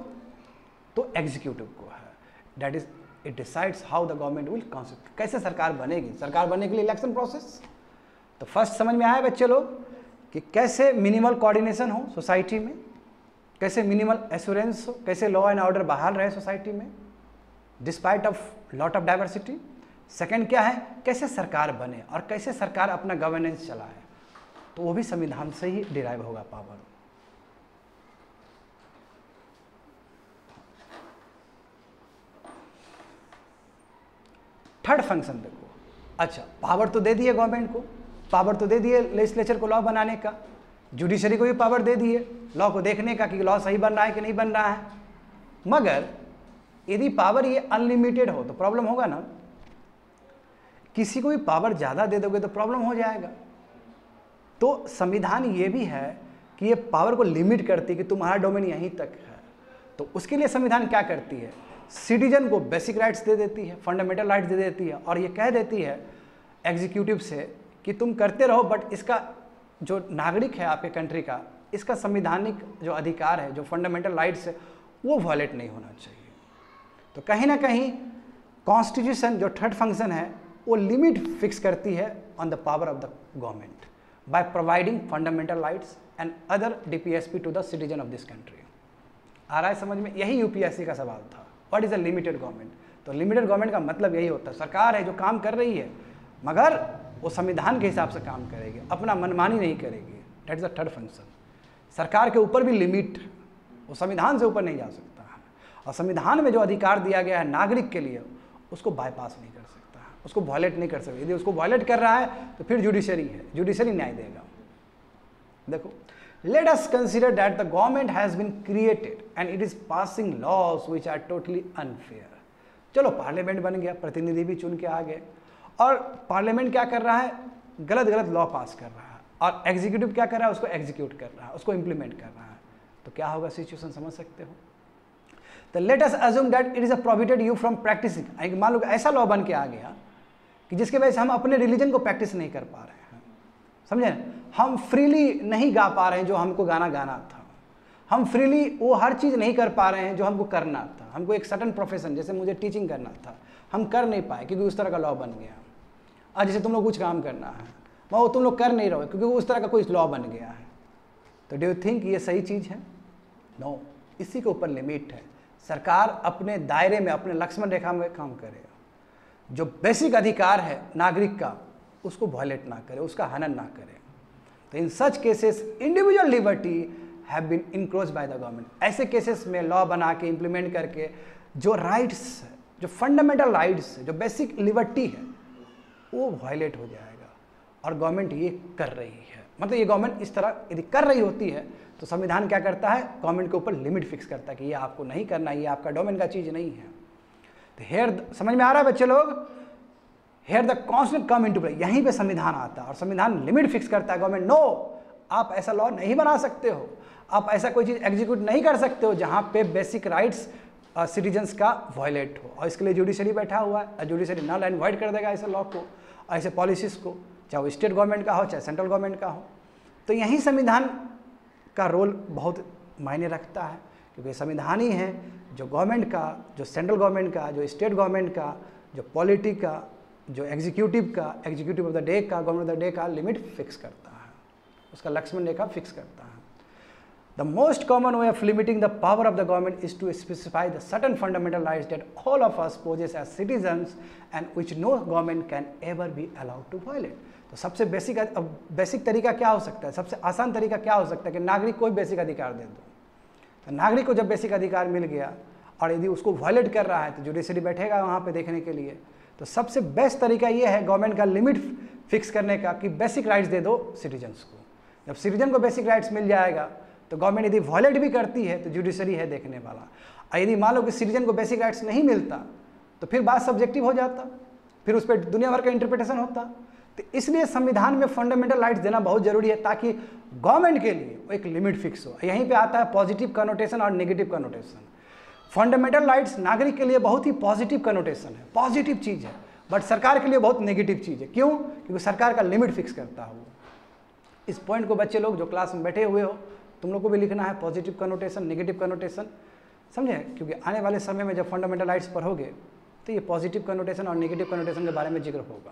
तो एग्जीक्यूटिव को है। That is it decides how the government will constitute, कैसे सरकार बनेगी। सरकार बनने के लिए इलेक्शन प्रोसेस। तो फर्स्ट समझ में आया बच्चे लोग कि कैसे मिनिमल कोऑर्डिनेशन हो सोसाइटी में, कैसे मिनिमल एश्योरेंस हो, कैसे लॉ एंड ऑर्डर बहाल रहे सोसाइटी में despite of lot of diversity. Second क्या है, कैसे सरकार बने और कैसे सरकार अपना गवर्नेंस चलाए, तो वो भी संविधान से ही डिराइव होगा पावर। थर्ड फंक्शन देखो, अच्छा पावर तो दे दिए गवर्नमेंट को, पावर तो दे दिए लेजिस्लेचर को लॉ बनाने का, जुडिशरी को भी पावर दे दिए लॉ को देखने का कि लॉ सही बन रहा है कि नहीं बन रहा है। मगर यदि पावर ये अनलिमिटेड हो तो प्रॉब्लम होगा ना, किसी को भी पावर ज़्यादा दे दोगे तो प्रॉब्लम हो जाएगा। तो संविधान ये भी है कि ये पावर को लिमिट करती है कि तुम्हारा डोमेन यहीं तक है। तो उसके लिए संविधान क्या करती है, सिटीजन को बेसिक राइट्स दे देती है, फंडामेंटल राइट्स दे देती है, और ये कह देती है एग्जीक्यूटिव से कि तुम करते रहो, बट इसका जो नागरिक है आपके कंट्री का, इसका संवैधानिक जो अधिकार है, जो फंडामेंटल राइट्स है, वो वायलेट नहीं होना चाहिए। तो कहीं ना कहीं कॉन्स्टिट्यूशन जो थर्ड फंक्शन है वो लिमिट फिक्स करती है on the power of the government by providing fundamental rights and other DPSP to the citizen of this country. आ रहा है समझ में? यही यूपीएससी का सवाल था, what is a limited government. तो लिमिटेड गवर्नमेंट का मतलब यही होता है, सरकार है जो काम कर रही है मगर वो संविधान के हिसाब से काम करेगी, अपना मनमानी नहीं करेगी। That is the third function. सरकार के ऊपर भी लिमिट, वो संविधान से ऊपर नहीं जा सकता है, और संविधान में जो अधिकार दिया गया है नागरिक के लिए उसको बाईपास नहीं कर सकता है, उसको वायलेट नहीं कर सकता। यदि उसको वायलेट कर रहा है तो फिर जुडिशरी है, जुडिशरी न्याय देगा। देखो, let us consider that the government has been created and it is passing laws which are totally unfair। चलो पार्लियामेंट बन गया, प्रतिनिधि भी चुन के आ गए, और पार्लियामेंट क्या कर रहा है, गलत गलत लॉ पास कर रहा है, और एग्जीक्यूटिव क्या कर रहा है, उसको एग्जीक्यूट कर रहा है, उसको इंप्लीमेंट कर रहा है। तो क्या होगा सिचुएशन, समझ सकते हो? तो let us assume that it is a prohibited you from practising. मान लो ऐसा लॉ बन के आ गया कि जिसके वजह से हम अपने रिलीजन को प्रैक्टिस नहीं कर पा रहे हैं, समझे? हम फ्रीली नहीं गा पा रहे हैं जो हमको गाना गाना था, हम फ्रीली वो हर चीज़ नहीं कर पा रहे हैं जो हमको करना था। हमको एक सर्टन प्रोफेशन, जैसे मुझे टीचिंग करना था, हम कर नहीं पाए क्योंकि उस तरह का लॉ बन गया। आज जैसे तुम लोग कुछ काम करना है, वो तुम लोग कर नहीं रहे क्योंकि उस तरह का कोई लॉ बन गया है। तो डू यू थिंक ये सही चीज़ है? नो, इसी के ऊपर लिमिट है। सरकार अपने दायरे में, अपने लक्ष्मण रेखा में काम करे, जो बेसिक अधिकार है नागरिक का उसको वायलेट ना करे, उसका हनन ना करे। तो in such cases individual liberty have been encroached by the government. ऐसे केसेस में लॉ बना के इम्प्लीमेंट करके जो राइट्स, जो फंडामेंटल राइट्स, जो बेसिक लिबर्टी है, वो वायलेट हो जाएगा। और गवर्नमेंट ये कर रही है, मतलब ये गवर्नमेंट इस तरह यदि कर रही होती है तो संविधान क्या करता है, गवर्नमेंट के ऊपर लिमिट फिक्स करता है कि ये आपको नहीं करना, ये आपका डोमेन का चीज़ नहीं है। तो हेयर समझ में आ रहा है बच्चे लोग? Here the constitution come into play. यहीं पे संविधान आता है और संविधान लिमिट फिक्स करता है। गवर्नमेंट, नो, आप ऐसा लॉ नहीं बना सकते हो, आप ऐसा कोई चीज़ एग्जीक्यूट नहीं कर सकते हो जहाँ पे बेसिक राइट्स सिटीजन्स का वायलेट हो। और इसके लिए जुडिशरी बैठा हुआ है, जुडिशरी नल एंड वाइड कर देगा ऐसे लॉ को, ऐसे पॉलिसीज़ को, चाहे वो स्टेट गवर्नमेंट का हो चाहे सेंट्रल गवर्नमेंट का हो। तो यही संविधान का रोल बहुत मायने रखता है, क्योंकि संविधान ही है जो गवर्नमेंट का, जो सेंट्रल गवर्नमेंट का, जो स्टेट गवर्नमेंट का, जो पॉलिटी का, जो एग्जीक्यूटिव का, एग्जीक्यूटिव ऑफ द डे का, गवर्नमेंट ऑफ द डे का लिमिट फिक्स करता है, उसका लक्ष्मण रेखा फिक्स करता है। The most common way of limiting the power of the government is to specify the certain fundamental rights that all of us possess as citizens and which no government can ever be allowed to violate। तो सबसे basic तरीका क्या हो सकता है, सबसे आसान तरीका क्या हो सकता है कि नागरिक को बेसिक अधिकार दे दो। तो नागरिक को जब बेसिक अधिकार मिल गया और यदि उसको वायलेट कर रहा है तो जुडिशरी बैठेगा वहाँ पे देखने के लिए। तो सबसे बेस्ट तरीका ये है गवर्नमेंट का लिमिट फिक्स करने का कि बेसिक राइट्स दे दो सिटीजन्स को। जब सिटीजन को बेसिक राइट्स मिल जाएगा तो गवर्नमेंट यदि वायलेट भी करती है तो जुडिशरी है देखने वाला। और यदि मान लो कि सिटीजन को बेसिक राइट्स नहीं मिलता तो फिर बात सब्जेक्टिव हो जाता, फिर उस पर दुनिया भर का इंटरप्रिटेशन होता। तो इसलिए संविधान में फंडामेंटल राइट्स देना बहुत जरूरी है ताकि गवर्नमेंट के लिए एक लिमिट फिक्स हो। यहीं पे आता है पॉजिटिव कनोटेशन और नेगेटिव कनोटेशन। फंडामेंटल राइट्स नागरिक के लिए बहुत ही पॉजिटिव कनोटेशन है, पॉजिटिव चीज़ है, बट सरकार के लिए बहुत नेगेटिव चीज़ है। क्यों? क्योंकि सरकार का लिमिट फिक्स करता है वो। इस पॉइंट को बच्चे लोग जो क्लास में बैठे हुए हो तुम लोग को भी लिखना है, पॉजिटिव कनोटेशन, नेगेटिव कनोटेशन, समझे? क्योंकि आने वाले समय में जब फंडामेंटल राइट्स पढ़ोगे तो ये पॉजिटिव कनोटेशन और नेगेटिव कनोटेशन के बारे में जिक्र होगा।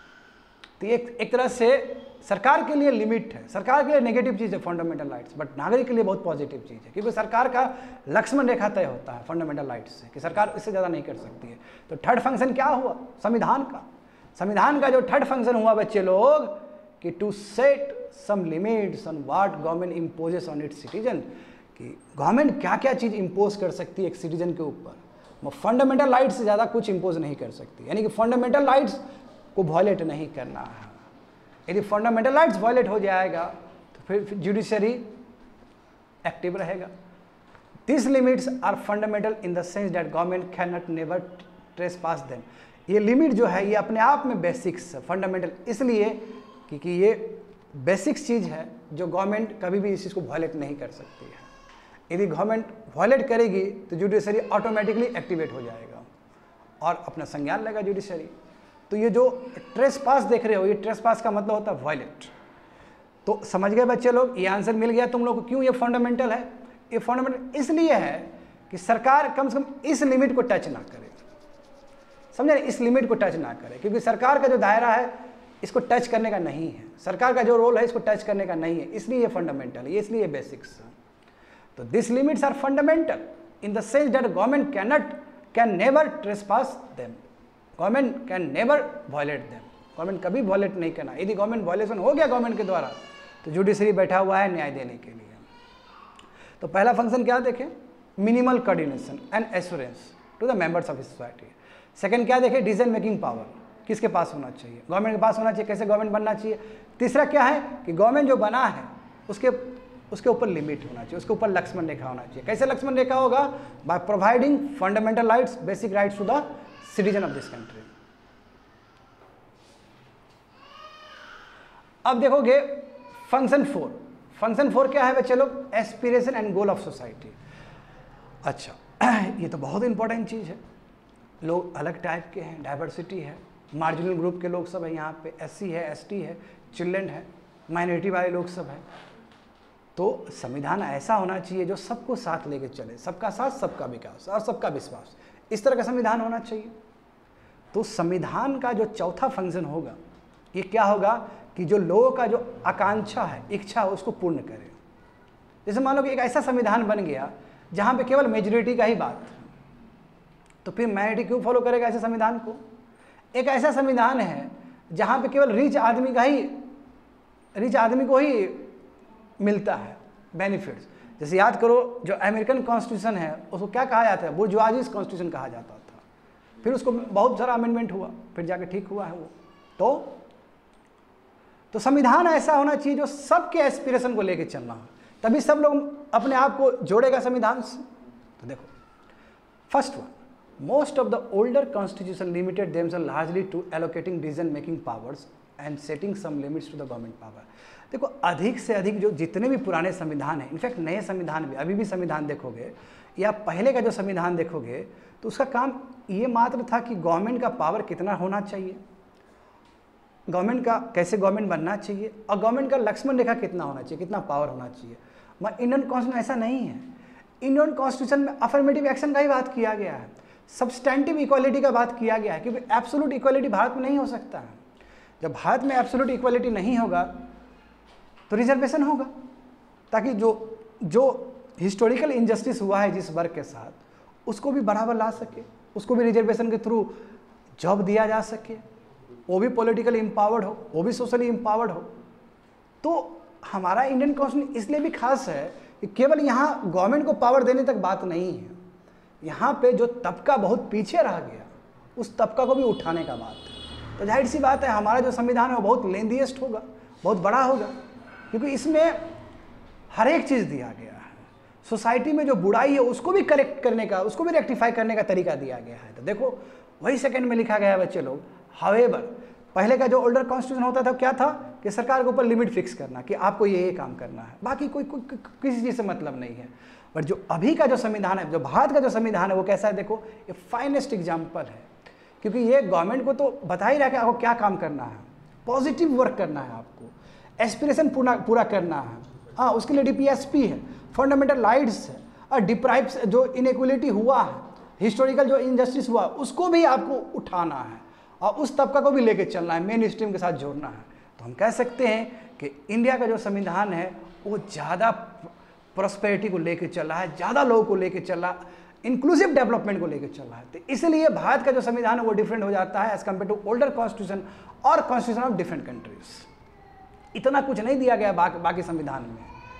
तो एक तरह से सरकार के लिए लिमिट है, सरकार के लिए नेगेटिव चीज़ है फंडामेंटल राइट्स, बट नागरिक के लिए बहुत पॉजिटिव चीज़ है, क्योंकि सरकार का लक्ष्मण रेखा तय होता है फंडामेंटल राइट्स से कि सरकार इससे ज़्यादा नहीं कर सकती है। तो थर्ड फंक्शन क्या हुआ संविधान का? संविधान का जो थर्ड फंक्शन हुआ बच्चे लोग कि to set some limits on what government imposes on its citizen, कि गवर्नमेंट क्या क्या चीज़ इम्पोज कर सकती है एक सिटीजन के ऊपर, वो फंडामेंटल राइट्स से ज़्यादा कुछ इम्पोज नहीं कर सकती, यानी कि फंडामेंटल राइट्स को वॉयलेट नहीं करना है। यदि फंडामेंटल राइट्स वॉयलेट हो जाएगा तो फिर जुडिशरी एक्टिव रहेगा। This limits are fundamental in the sense that government can not never trespass them. ये लिमिट जो है ये अपने आप में बेसिक्स फंडामेंटल इसलिए क्योंकि ये बेसिक्स चीज़ है जो गवर्नमेंट कभी भी इस चीज़ को वॉयलेट नहीं कर सकती है। यदि गवर्नमेंट वॉयलेट करेगी तो जुडिशरी ऑटोमेटिकली एक्टिवेट हो जाएगा और अपना संज्ञान लेगा जुडिशरी। तो ये जो ट्रेसपास देख रहे हो, ये ट्रेसपास का मतलब होता है वॉयलेट। तो समझ गए बच्चे लोग, ये आंसर मिल गया तुम लोग को क्यों ये फंडामेंटल है। ये फंडामेंटल इसलिए है कि सरकार कम से कम इस लिमिट को टच ना करे, समझे, इस लिमिट को टच ना करे, क्योंकि सरकार का जो दायरा है इसको टच करने का नहीं है, सरकार का जो रोल है इसको टच करने का नहीं है, इसलिए ये फंडामेंटल है, इसलिए बेसिक्स। तो this limits are fundamental in the sense that government can never trespass them, government can never violate them, government कभी वॉयलेट नहीं करना। यदि गवर्नमेंट वॉयलेशन हो गया गवर्नमेंट के द्वारा तो जुडिशरी बैठा हुआ है न्याय देने के लिए। तो पहला फंक्शन क्या देखें, minimal coordination and assurance to the members of society. Second क्या देखें, डिसीजन मेकिंग पावर किसके पास होना चाहिए, गवर्नमेंट के पास होना चाहिए, कैसे गवर्नमेंट बनना चाहिए। तीसरा क्या है कि गवर्नमेंट जो बना है उसके ऊपर लिमिट होना चाहिए, उसके ऊपर लक्ष्मण रेखा होना चाहिए। कैसे लक्ष्मण रेखा होगा, by providing fundamental rights, basic rights to the citizen of this country. अब देखोगे फंक्शन 4, फंक्शन 4 क्या है बच्चे लोग, aspiration and goal of society. अच्छा ये तो बहुत इंपॉर्टेंट चीज़ है, लोग अलग टाइप के हैं, डाइवर्सिटी है, मार्जिनल ग्रुप के लोग सब हैं यहाँ पे, SC है, ST है, चिल्ड्रन है, माइनॉरिटी वाले लोग सब हैं। तो संविधान ऐसा होना चाहिए जो सबको साथ लेके चले, सबका साथ सबका विकास और सबका विश्वास, इस तरह का संविधान होना चाहिए। तो संविधान का जो चौथा फंक्शन होगा ये क्या होगा कि जो लोगों का जो आकांक्षा है, इच्छा है, उसको पूर्ण करे। जैसे मान लो कि एक ऐसा संविधान बन गया जहाँ पे केवल मेजॉरिटी का ही बात है, तो फिर माइनॉरिटी क्यों फॉलो करेगा ऐसे संविधान को। एक ऐसा संविधान है जहाँ पे केवल रिच आदमी को ही मिलता है बेनिफिट्स। जैसे याद करो जो अमेरिकन कॉन्स्टिट्यूशन है उसको क्या कहा जाता है, बुर्जुआजी कॉन्स्टिट्यूशन कहा जाता था, फिर उसको बहुत सारा अमेंडमेंट हुआ, फिर जाके ठीक हुआ है वो। तो संविधान ऐसा होना चाहिए जो सबके एस्पिरेशन को लेके चलना है, तभी सब लोग अपने आप को जोड़ेगा संविधान से। तो देखो first one, most of the older constitution limited themselves largely to allocating decision making powers and setting some limits to the government power। देखो अधिक से अधिक जो जितने भी पुराने संविधान हैं, इनफैक्ट नए संविधान भी, अभी भी संविधान देखोगे या पहले का जो संविधान देखोगे तो उसका काम ये मात्र था कि गवर्नमेंट का पावर कितना होना चाहिए, गवर्नमेंट का कैसे गवर्नमेंट बनना चाहिए और गवर्नमेंट का लक्ष्मण रेखा कितना होना चाहिए, कितना पावर होना चाहिए। मगर इंडियन कॉन्स्टिट्यूशन ऐसा नहीं है। इंडियन कॉन्स्टिट्यूशन में अफर्मेटिव एक्शन का ही बात किया गया है, सब्सटेंटिव इक्वालिटी का बात किया गया है, क्योंकि एब्सोल्यूट इक्वालिटी भारत में नहीं हो सकता है। जब भारत में एब्सोल्यूट इक्वालिटी नहीं होगा तो रिजर्वेशन होगा, ताकि जो हिस्टोरिकल इनजस्टिस हुआ है जिस वर्ग के साथ उसको भी बराबर ला सके, उसको भी रिजर्वेशन के थ्रू जॉब दिया जा सके, वो भी पॉलिटिकली एम्पावर्ड हो, वो भी सोशली एम्पावर्ड हो। तो हमारा इंडियन कॉन्स्टिट्यूशन इसलिए भी खास है कि केवल यहाँ गवर्नमेंट को पावर देने तक बात नहीं है, यहाँ पे जो तबका बहुत पीछे रह गया उस तबका को भी उठाने का बात है। तो जाहिर सी बात है हमारा जो संविधान है वो बहुत लेंथीएस्ट होगा, बहुत बड़ा होगा, क्योंकि इसमें हर एक चीज़ दिया गया है। सोसाइटी में जो बुराई है उसको भी करेक्ट करने का, उसको भी रेक्टिफाई करने का तरीका दिया गया है। तो देखो वही सेकंड में लिखा गया है बच्चे लोग। हावेवर पहले का जो ओल्डर कॉन्स्टिट्यूशन होता था क्या था कि सरकार के ऊपर लिमिट फिक्स करना कि आपको ये काम करना है, बाकी कोई किसी चीज़ से मतलब नहीं है। बट जो अभी का जो संविधान है, जो भारत का जो संविधान है वो कैसा है, देखो ये फाइनेस्ट एग्जाम्पल है, क्योंकि ये गवर्नमेंट को तो बता ही रहा है कि आपको क्या काम करना है, पॉजिटिव वर्क करना है, आपको एस्पिरेशन पूरा करना है। हाँ, उसके लिए DPSP है, फंडामेंटल राइट्स है, और डिप्राइव्स जो इनइक्वलिटी हुआ है, हिस्टोरिकल जो इनजस्टिस हुआ उसको भी आपको उठाना है और उस तबका को भी लेके चलना है, मेन स्ट्रीम के साथ जोड़ना है। तो हम कह सकते हैं कि इंडिया का जो संविधान है वो ज़्यादा प्रॉस्पेरिटी को लेके चल रहा है, ज़्यादा लोगों को लेके चल रहा है, इंक्लूसिव डेवलपमेंट को लेके चल रहा है। तो इसलिए भारत का जो संविधान है वो डिफरेंट हो जाता है as compare to older constitution और कॉन्स्टिट्यूशन ऑफ डिफरेंट कंट्रीज। इतना कुछ नहीं दिया गया बाकी संविधान में।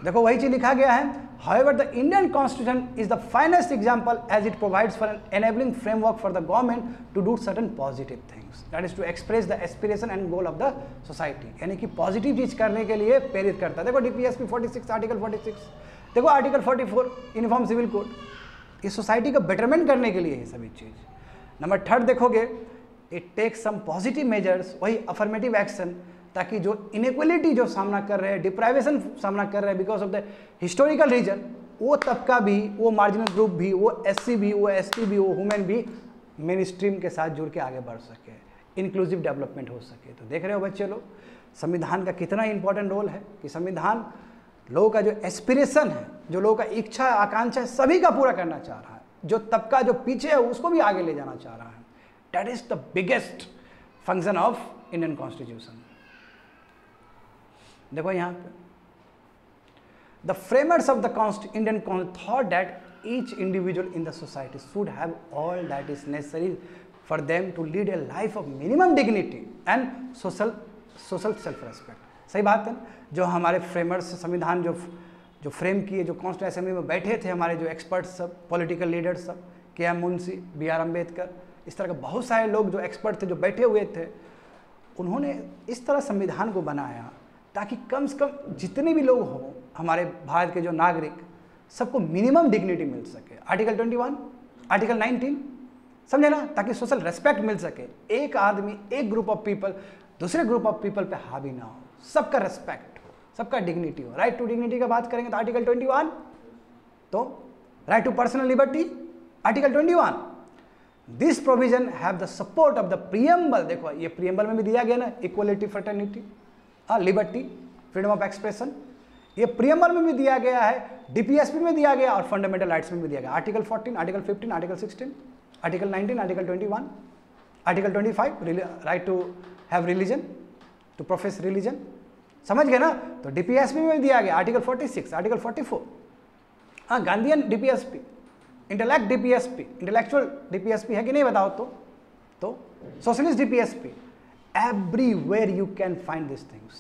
देखो वही चीज लिखा गया है, however the Indian constitution is the finest example as it provides for an enabling framework for the government to do certain positive things, that is to express the aspiration and goal of the society, यानी कि positive चीज करने के लिए प्रेरित करता है। देखो DPSP 46, आर्टिकल 46, देखो आर्टिकल 44 यूनिफॉर्म सिविल कोड, ये सोसाइटी का बेटरमेंट करने के लिए है सभी चीज। नंबर थर्ड देखोगे, it takes some positive measures, वही अफर्मेटिव एक्शन, ताकि जो इनइक्वलिटी जो सामना कर रहे हैं, डिप्राइवेशन सामना कर रहे हैं because of the historical reason, वो तबका भी, वो मार्जिनल ग्रुप भी, वो SC भी, वो ST भी, वो वुमेन भी मेन स्ट्रीम के साथ जुड़ के आगे बढ़ सके, इंक्लूसिव डेवलपमेंट हो सके। तो देख रहे हो बच्चे लोग, संविधान का कितना इंपॉर्टेंट रोल है कि संविधान लोगों का जो एस्पिरेशन है, जो लोगों का इच्छा आकांक्षा है, सभी का पूरा करना चाह रहा है। जो तबका जो पीछे है उसको भी आगे ले जाना चाह रहा है। That is the biggest function of Indian constitution. देखो यहाँ पे, the framers of the Indian thought that each individual in the society should have all that is necessary for them to lead a life of minimum dignity and social self respect. सही बात है ना, जो हमारे framers संविधान जो frame किए, जो कॉन्स्टिट्यूशन असेंबली में बैठे थे हमारे जो एक्सपर्ट्स सब, पॉलिटिकल लीडर्स सब, KM मुंशी, BR अम्बेडकर, इस तरह के बहुत सारे लोग जो एक्सपर्ट थे जो बैठे हुए थे, उन्होंने इस तरह संविधान को बनाया ताकि कम से कम जितने भी लोग हों हमारे भारत के जो नागरिक, सबको मिनिमम डिग्निटी मिल सके। आर्टिकल 21, आर्टिकल 19, समझे ना, ताकि सोशल रेस्पेक्ट मिल सके। एक आदमी, एक ग्रुप ऑफ पीपल दूसरे ग्रुप ऑफ पीपल पे हावी ना हो, सबका रेस्पेक्ट हो, सबका डिग्निटी हो। राइट टू डिग्निटी का बात करेंगे तो आर्टिकल 21, तो right to personal liberty article 21। This provision have the support of the preamble, देखो ये प्रियम्बल में भी दिया गया ना, equality, fraternity, liberty, freedom of expression, ये प्रियम्बल में भी दिया गया है, DPSP में दिया गया और फंडामेंटल राइट्स में भी दिया गया। Article 14, article 15, article 16, article 19, article 21, article 25, right to have religion, to profess religion, समझ गए ना। तो DPSP में दिया गया आर्टिकल 46, आर्टिकल 44, हाँ Gandhian DPSP, intellect DPSP, intellectual DPSP है कि नहीं बताओ तो socialist DPSP, everywhere you can find this things.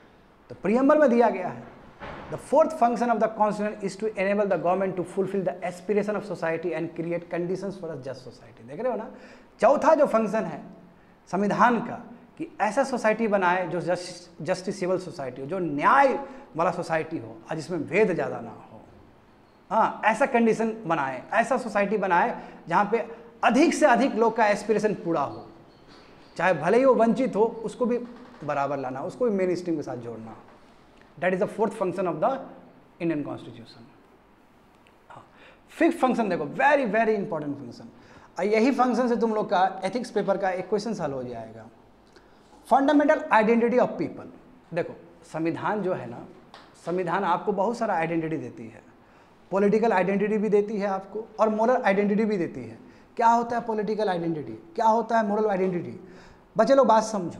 तो प्रियम्बल में दिया गया है, the fourth function of the constitution is to enable the government to fulfil the aspiration of society and create conditions for a just society. देख रहे हो ना, चौथा जो फंक्शन है संविधान का, कि ऐसा सोसाइटी बनाए जो जस्टिसेबल सोसाइटी हो, जो न्याय वाला सोसाइटी हो और जिसमें भेद ज़्यादा ना हो। हाँ, ऐसा कंडीशन बनाए, ऐसा सोसाइटी बनाए जहाँ पे अधिक से अधिक लोग का एस्पिरेशन पूरा हो, चाहे भले ही वो वंचित हो, उसको भी बराबर लाना, उसको भी मेन स्ट्रीम के साथ जोड़ना। That is the fourth function of the Indian constitution. हाँ, फिफ्थ फंक्शन देखो, वेरी वेरी इंपॉर्टेंट फंक्शन, और यही फंक्शन से तुम लोग का एथिक्स पेपर का एक क्वेश्चन हल हो जाएगा। Fundamental identity of people. देखो संविधान जो है ना, संविधान आपको बहुत सारा आइडेंटिटी देती है, पॉलिटिकल आइडेंटिटी भी देती है आपको और मोरल आइडेंटिटी भी देती है। क्या होता है पॉलिटिकल आइडेंटिटी, क्या होता है मोरल आइडेंटिटी? बच्चे लोग बात समझो,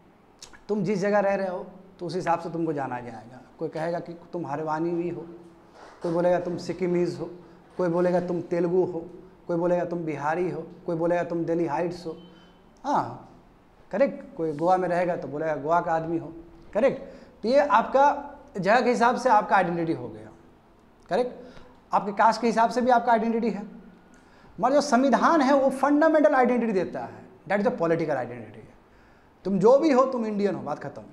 तुम जिस जगह रह रहे हो तो उस हिसाब से तुमको जाना जाएगा। कोई कहेगा कि तुम हरवानी भी हो, कोई बोलेगा तुम सिक्किमीज़ हो, कोई बोलेगा तुम तेलुगु हो, कोई बोलेगा तुम बिहारी हो, कोई बोलेगा तुम दिल्ली हाइट्स हो। हाँ करेक्ट, कोई गोवा में रहेगा तो बोलेगा गोवा का आदमी हो, करेक्ट। तो ये आपका जगह के हिसाब से आपका आइडेंटिटी हो गया, करेक्ट। आपके कास्ट के हिसाब से भी आपका आइडेंटिटी है, मगर जो संविधान है वो फंडामेंटल आइडेंटिटी देता है, that is the political identity. तुम जो भी हो, तुम इंडियन हो, बात खत्म।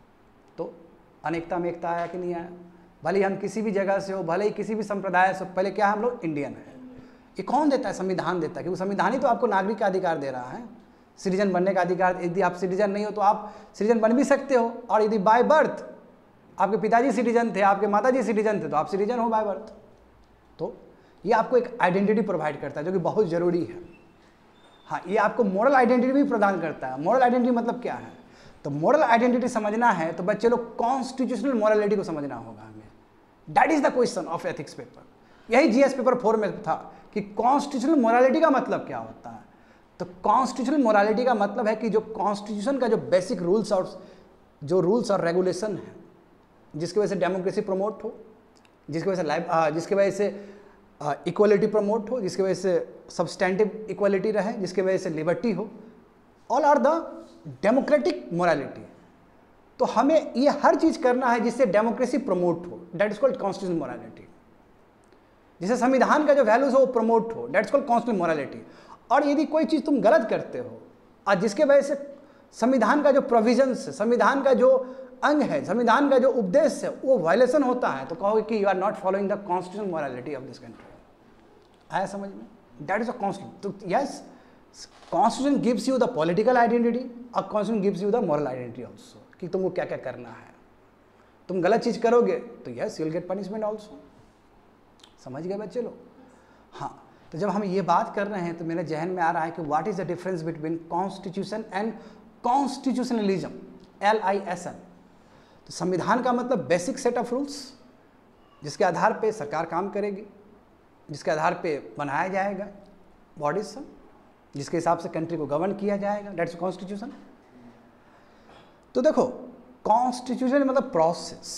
तो अनेकता में एकता आया कि नहीं आया? भले ही हम किसी भी जगह से हो, भले ही किसी भी संप्रदाय से, पहले क्या हम लोग इंडियन हैं। ये कौन देता है? संविधान देता है, क्योंकि संविधान ही तो आपको नागरिक का अधिकार दे रहा है, सिटीजन बनने का अधिकार। यदि आप सिटीजन नहीं हो तो आप सिटीजन बन भी सकते हो, और यदि बाय बर्थ आपके पिताजी सिटीजन थे, आपके माताजी सिटीजन थे, तो आप सिटीजन हो बाय बर्थ। तो ये आपको एक आइडेंटिटी प्रोवाइड करता है जो कि बहुत ज़रूरी है। हाँ, ये आपको मोरल आइडेंटिटी भी प्रदान करता है। मोरल आइडेंटिटी मतलब क्या है? तो मोरल आइडेंटिटी समझना है तो बच्चे लोग कॉन्स्टिट्यूशनल मोरालिटी को समझना होगा हमें। That is the question of ethics paper. यही जीएस पेपर 4 में था कि कॉन्स्टिट्यूशनल मोरालिटी का मतलब क्या होता है। तो कॉन्स्टिट्यूशनल मोरालिटी का मतलब है कि जो कॉन्स्टिट्यूशन का जो बेसिक रूल्स और रेगुलेशन है, जिसकी वजह से डेमोक्रेसी प्रमोट हो, जिसकी वजह से इक्वलिटी प्रमोट हो, जिसकी वजह से सब्सटेंटिव इक्वलिटी रहे, जिसकी वजह से लिबर्टी हो, all are the democratic morality. तो हमें ये हर चीज़ करना है जिससे डेमोक्रेसी प्रमोट हो, that is called constitutional morality. जिससे संविधान का जो वैल्यूज हो वो प्रमोट हो, that is called constitutional morality. और यदि कोई चीज़ तुम गलत करते हो और जिसके वजह से संविधान का जो प्रोविजंस है, संविधान का जो अंग है, संविधान का जो उद्देश्य है वो वायलेशन होता है, तो कहोगे कि you are not following the constitutional morality of this country. आया समझ में? That is a constitution. तो yes, constitution gives you the political identity और constitution gives you the moral identity also, कि तुमको क्या क्या करना है। तुम गलत चीज़ करोगे तो yes you will get punishment also. समझ गए बच्चे लोग? हाँ, तो जब हम ये बात कर रहे हैं तो मेरे जहन में आ रहा है कि what is the difference between constitution and constitutionalism, LISM। तो संविधान का मतलब बेसिक सेट ऑफ रूल्स जिसके आधार पे सरकार काम करेगी, जिसके आधार पे बनाया जाएगा बॉडीज सब, जिसके हिसाब से कंट्री को गवर्न किया जाएगा, दैट्स कॉन्स्टिट्यूशन। तो देखो, कॉन्स्टिट्यूशन मतलब प्रोसेस,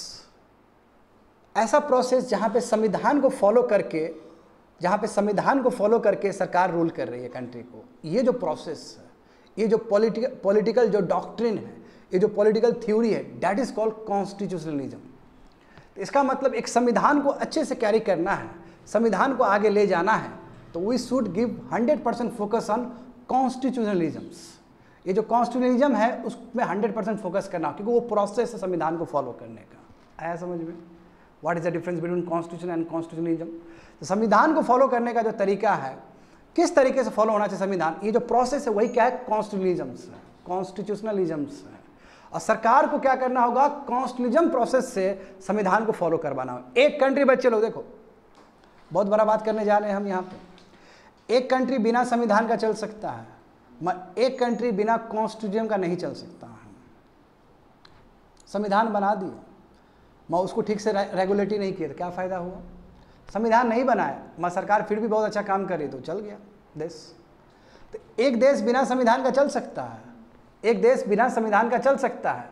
ऐसा प्रोसेस जहाँ पे संविधान को फॉलो करके, जहाँ पे संविधान को फॉलो करके सरकार रूल कर रही है कंट्री को। ये जो प्रोसेस है, ये जो पॉलिटिकल जो डॉक्ट्रिन है, ये जो पॉलिटिकल थ्योरी है, दैट इज कॉल्ड कॉन्स्टिट्यूशनलिज्म। तो इसका मतलब एक संविधान को अच्छे से कैरी करना है, संविधान को आगे ले जाना है, तो we should give 100% focus on constitutionalisms. ये जो कॉन्स्टिट्यूशनलिज्म है उसमें 100% फोकस करना, क्योंकि वो प्रोसेस है संविधान को फॉलो करने का। आया समझ में? What is the difference between constitution and constitutionalism? तो संविधान को फॉलो करने का जो तरीका है, किस तरीके से फॉलो होना चाहिए संविधान, ये जो प्रोसेस है वही क्या है, कॉन्स्टिट्यूशनलिज्म्स है, कॉन्स्टिट्यूशनलिज्म्स है। और सरकार को क्या करना होगा, कॉन्स्टिट्यूशनलिज्म प्रोसेस से संविधान को फॉलो करवाना होगा। एक कंट्री, बच्चे लोग देखो, बहुत बड़ा बात करने जा रहे हैं हम यहाँ पे। एक कंट्री बिना संविधान का चल सकता है, एक कंट्री बिना कॉन्स्टिट्यूशन का नहीं चल सकता है। संविधान बना दिए, मैं उसको ठीक से रेगुलेट ही नहीं किया तो क्या फ़ायदा हुआ? संविधान नहीं बनाया, मैं सरकार फिर भी बहुत अच्छा काम कर रही तो चल गया देश। तो एक देश बिना संविधान का चल सकता है, एक देश बिना संविधान का चल सकता है,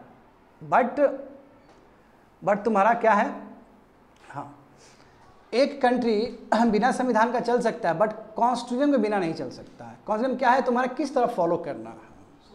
बट तुम्हारा क्या है, हाँ, एक कंट्री बिना संविधान का चल सकता है बट कॉन्स्टिट्यूशन के बिना नहीं चल सकता है। कॉन्स्टिट्यूशन क्या है, तुम्हारा किस तरह फॉलो करना है।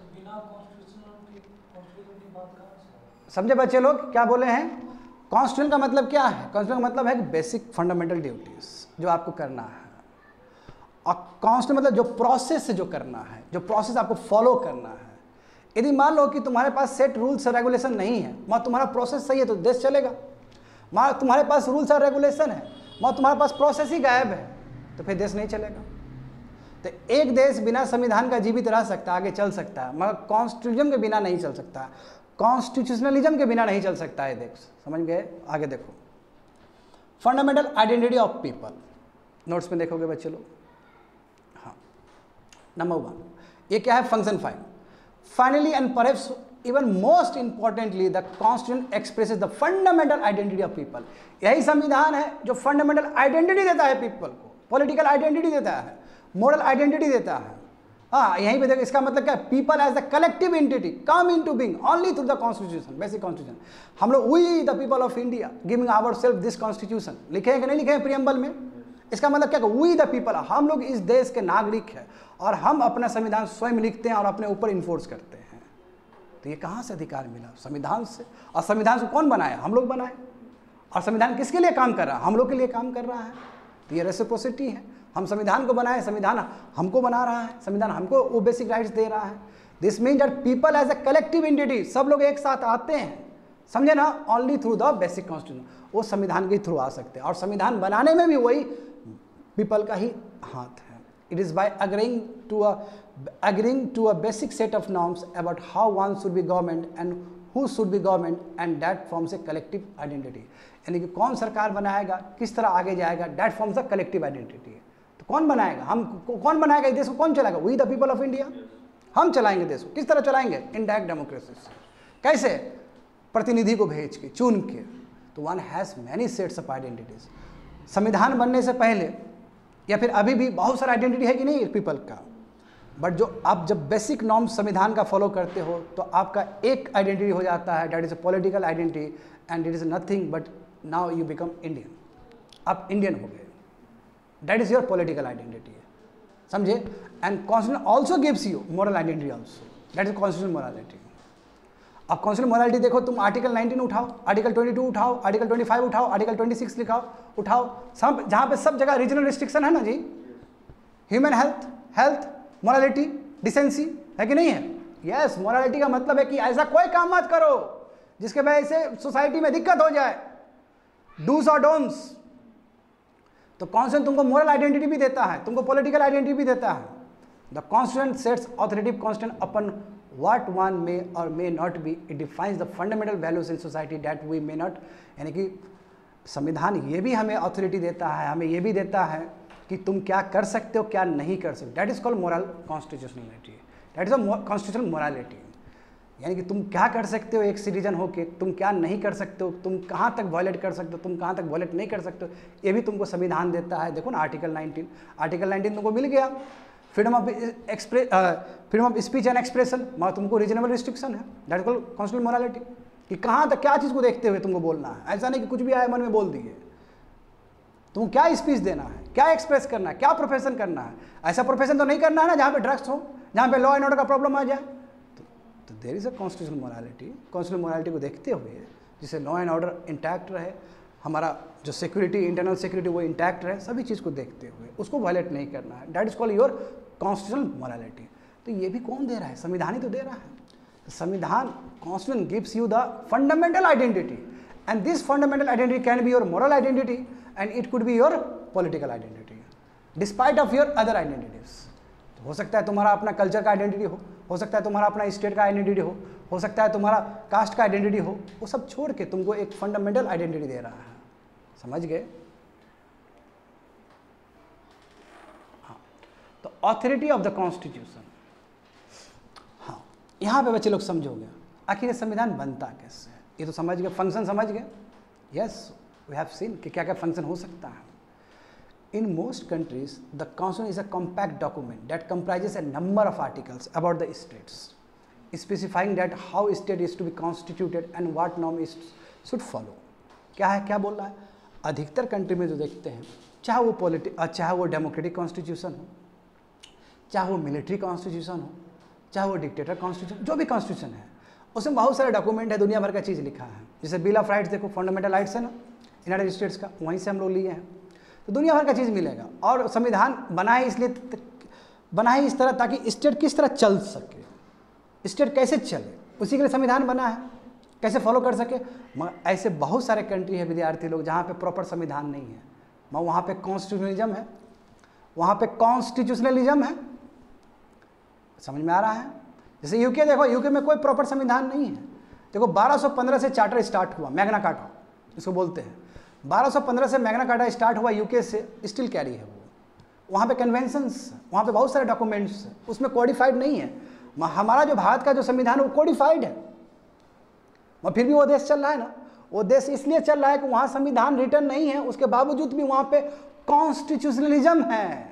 समझे बच्चे लोग क्या बोले हैं? कॉन्स्टिट्यूशन का मतलब क्या है? कॉन्स्टिट्यूशन का मतलब है कि बेसिक फंडामेंटल ड्यूटीज जो आपको करना है, और कॉन्स्टिट्यूशन मतलब जो प्रोसेस से जो करना है, जो प्रोसेस आपको फॉलो करना है। यदि मान लो कि तुम्हारे पास सेट रूल्स और रेगुलेशन नहीं है, मगर तुम्हारा प्रोसेस सही है तो देश चलेगा। मान तुम्हारे पास रूल्स और रेगुलेशन है मगर तुम्हारे पास प्रोसेस ही गायब है तो फिर देश नहीं चलेगा। तो एक देश बिना संविधान का जीवित रह सकता है, आगे चल सकता है, मगर कॉन्स्टिट्यूशन के बिना नहीं चल सकता, कॉन्स्टिट्यूशनलिज्म के बिना नहीं चल सकता है देश। समझ गए? आगे देखो, fundamental identity of people, notes में देखोगे बच्चे लोग। हाँ, नंबर 1 ये क्या है, function 5। Finally and perhaps even most importantly the constitution expresses the fundamental identity of people। यही संविधान है जो फंडामेंटल आइडेंटिटी देता है पीपल को, पॉलिटिकल आइडेंटिटी देता है, मोरल आइडेंटिटी देता है। हाँ, यहीं पे देखो, इसका मतलब क्या है, people as the collective entity come into being only through the constitution, basic constitution. हम लोग we the people of India giving ourselves this constitution, लिखे हैं कि नहीं लिखे हैं प्रियम्बल में? इसका मतलब क्या, वी द पीपल, हम लोग इस देश के नागरिक हैं और हम अपना संविधान स्वयं लिखते हैं और अपने ऊपर इन्फोर्स करते हैं। तो ये कहाँ से अधिकार मिला? संविधान से। और संविधान को कौन बनाया? हम लोग बनाए। और संविधान किसके लिए काम कर रहा है? हम लोग के लिए काम कर रहा है। तो ये रेसिप्रोसिटी है, हम संविधान को बनाए, संविधान हमको बना रहा है, संविधान हमको वो बेसिक राइट्स दे रहा है। This mean that people as a collective entity, सब लोग एक साथ आते हैं, समझे ना, only through the basic constitution, वो संविधान के थ्रू आ सकते हैं। और संविधान बनाने में भी वही पीपल का ही हाथ है। It is by agreeing to a basic set of norms about how one should be government and who should be government, and that forms a collective identity। यानी कि कौन सरकार बनाएगा, किस तरह आगे जाएगा, that forms a collective identity। तो कौन बनाएगा, हम कौन बनाएगा, इस देश को कौन चलाएगा? We the people of India, हम चलाएंगे देश को। किस तरह चलाएंगे? इनडायरेक्ट डेमोक्रेसी से। कैसे? प्रतिनिधि को भेज के, चुन के। तो one has many sets of identities. संविधान बनने से पहले या फिर अभी भी बहुत सारा आइडेंटिटी है कि नहीं पीपल का, बट जो आप जब बेसिक नॉर्म संविधान का फॉलो करते हो तो आपका एक आइडेंटिटी हो जाता है, that is a political identity, and it is nothing but now you become Indian. आप इंडियन हो गए, that is your political identity, समझे? And constitution also gives you moral identity also, that is constitution morality. अब constitutional morality देखो, तुम article 19 उठाओ, article 22 उठाओ, article 25 उठाओ, आर्टिकल 26 उठाओ, सब जहाँ पे सब जगह रीजनल रिस्ट्रिक्शन है ना जी, ह्यूमन हेल्थ, मोरालिटी, डिसेंसी, है कि नहीं है? यस, मोरालिटी का मतलब है कि ऐसा कोई काम मत करो जिसके वजह से सोसाइटी में दिक्कत हो जाए, डूज और डोंट्स। तो कॉन्स्टिट्यूशन तुमको मोरल आइडेंटिटी भी देता है, तुमको पॉलिटिकल आइडेंटिटी भी देता है। The constitution sets authoritative constitution upon what one may or may not be, it defines the fundamental values in society that we may not, यानी कि संविधान ये भी हमें अथॉरिटी देता है, हमें ये भी देता है कि तुम क्या कर सकते हो, क्या नहीं कर सकते। That is called moral constitutionality, that is a constitutional morality. यानी कि तुम क्या कर सकते हो एक सिटीजन होके, तुम क्या नहीं कर सकते हो, तुम कहाँ तक वायलेट कर सकते हो, तुम कहाँ तक वायलेट नहीं कर सकते हो, ये भी तुमको संविधान देता है। देखो ना आर्टिकल 19 तुमको मिल गया, freedom of speech and expression, मगर तुमको रीजनेबल रिस्ट्रिक्शन है, that is called constitutional morality, कि कहाँ तक क्या चीज़ को देखते हुए तुमको बोलना है। ऐसा नहीं कि कुछ भी आया मन में बोल दिए, तुमको क्या स्पीच देना है, क्या एक्सप्रेस करना है, क्या प्रोफेशन करना है। ऐसा प्रोफेशन तो नहीं करना है ना जहाँ पे ड्रग्स हो, जहाँ पे लॉ एंड ऑर्डर का प्रॉब्लम आ जाए। तो there is a constitutional morality, constitutional morality को देखते हुए जिससे लॉ एंड ऑर्डर इंटैक्ट रहे, हमारा जो सिक्योरिटी, इंटरनल सिक्योरिटी वो इंटैक्ट रहे, सभी चीज़ को देखते हुए उसको वायलेट नहीं करना है। That is called your constitutional morality. तो ये भी कौन दे रहा है? संविधान ही तो दे रहा है। संविधान, constitution gives you the fundamental identity, and this fundamental identity can be your moral identity and it could be your political identity despite of your other identities. तो हो सकता है तुम्हारा अपना कल्चर का आइडेंटिटी हो सकता है तुम्हारा अपना स्टेट का आइडेंटिटी हो सकता है तुम्हारा कास्ट का आइडेंटिटी हो, वो सब छोड़ के तुमको एक फंडामेंटल आइडेंटिटी दे रहा है। समझ गए? हाँ, तो ऑथोरिटी ऑफ द कॉन्स्टिट्यूशन, हाँ यहाँ पे बच्चे लोग समझोगे आखिर ये संविधान बनता कैसे है। ये तो समझ गए, फंक्शन समझ गए। यस, वी हैव सीन कि क्या क्या फंक्शन हो सकता है। In most countries, the constitution is a compact document that comprises a number of articles about the states, specifying that how state is to be constituted and what norms should follow. क्या है, क्या बोल रहा है? अधिकतर country में जो देखते हैं, चाहे वो डेमोक्रेटिक कॉन्स्टिट्यूशन हो, चाहे वो मिलिट्री कॉन्स्टिट्यूशन हो, चाहे वो डिक्टेटर कॉन्स्टिट्यूशन, जो भी कॉन्स्टिट्यूशन है उसमें बहुत सारे डॉक्यूमेंट है, दुनिया भर का चीज़ लिखा है। जैसे बिल ऑफ राइट्स देखो, फंडामेंटल राइट्स है ना यूनाइटेड स्टेट्स का, वहीं से हम लोग लिए हैं। तो दुनिया भर का चीज़ मिलेगा। और संविधान बना है इसलिए, बना है इस तरह ताकि स्टेट किस तरह चल सके, स्टेट कैसे चले, उसी के लिए संविधान बना है, कैसे फॉलो कर सके। मगर ऐसे बहुत सारे कंट्री है विद्यार्थी लोग जहाँ पे प्रॉपर संविधान नहीं है, मगर वहाँ पे कॉन्स्टिट्यूशनलिज्म है, वहाँ पे कॉन्स्टिट्यूशनलिज्म है। समझ में आ रहा है? जैसे यूके देखो, यूके में कोई प्रॉपर संविधान नहीं है। देखो 1215 से चार्टर स्टार्ट हुआ, मैग्ना कार्टा इसको बोलते हैं। 1215 से मैग्ना कार्टा स्टार्ट हुआ यूके से, स्टिल कैरी है वो। वहाँ पे कन्वेंशंस, वहाँ पे बहुत सारे डॉक्यूमेंट्स, उसमें कोडिफाइड नहीं है। हमारा जो भारत का जो संविधान है वो कोडिफाइड है, मगर फिर भी वो देश चल रहा है ना। वो देश इसलिए चल रहा है कि वहाँ संविधान रिटर्न नहीं है, उसके बावजूद भी वहाँ पे कॉन्स्टिट्यूशनलिज्म है।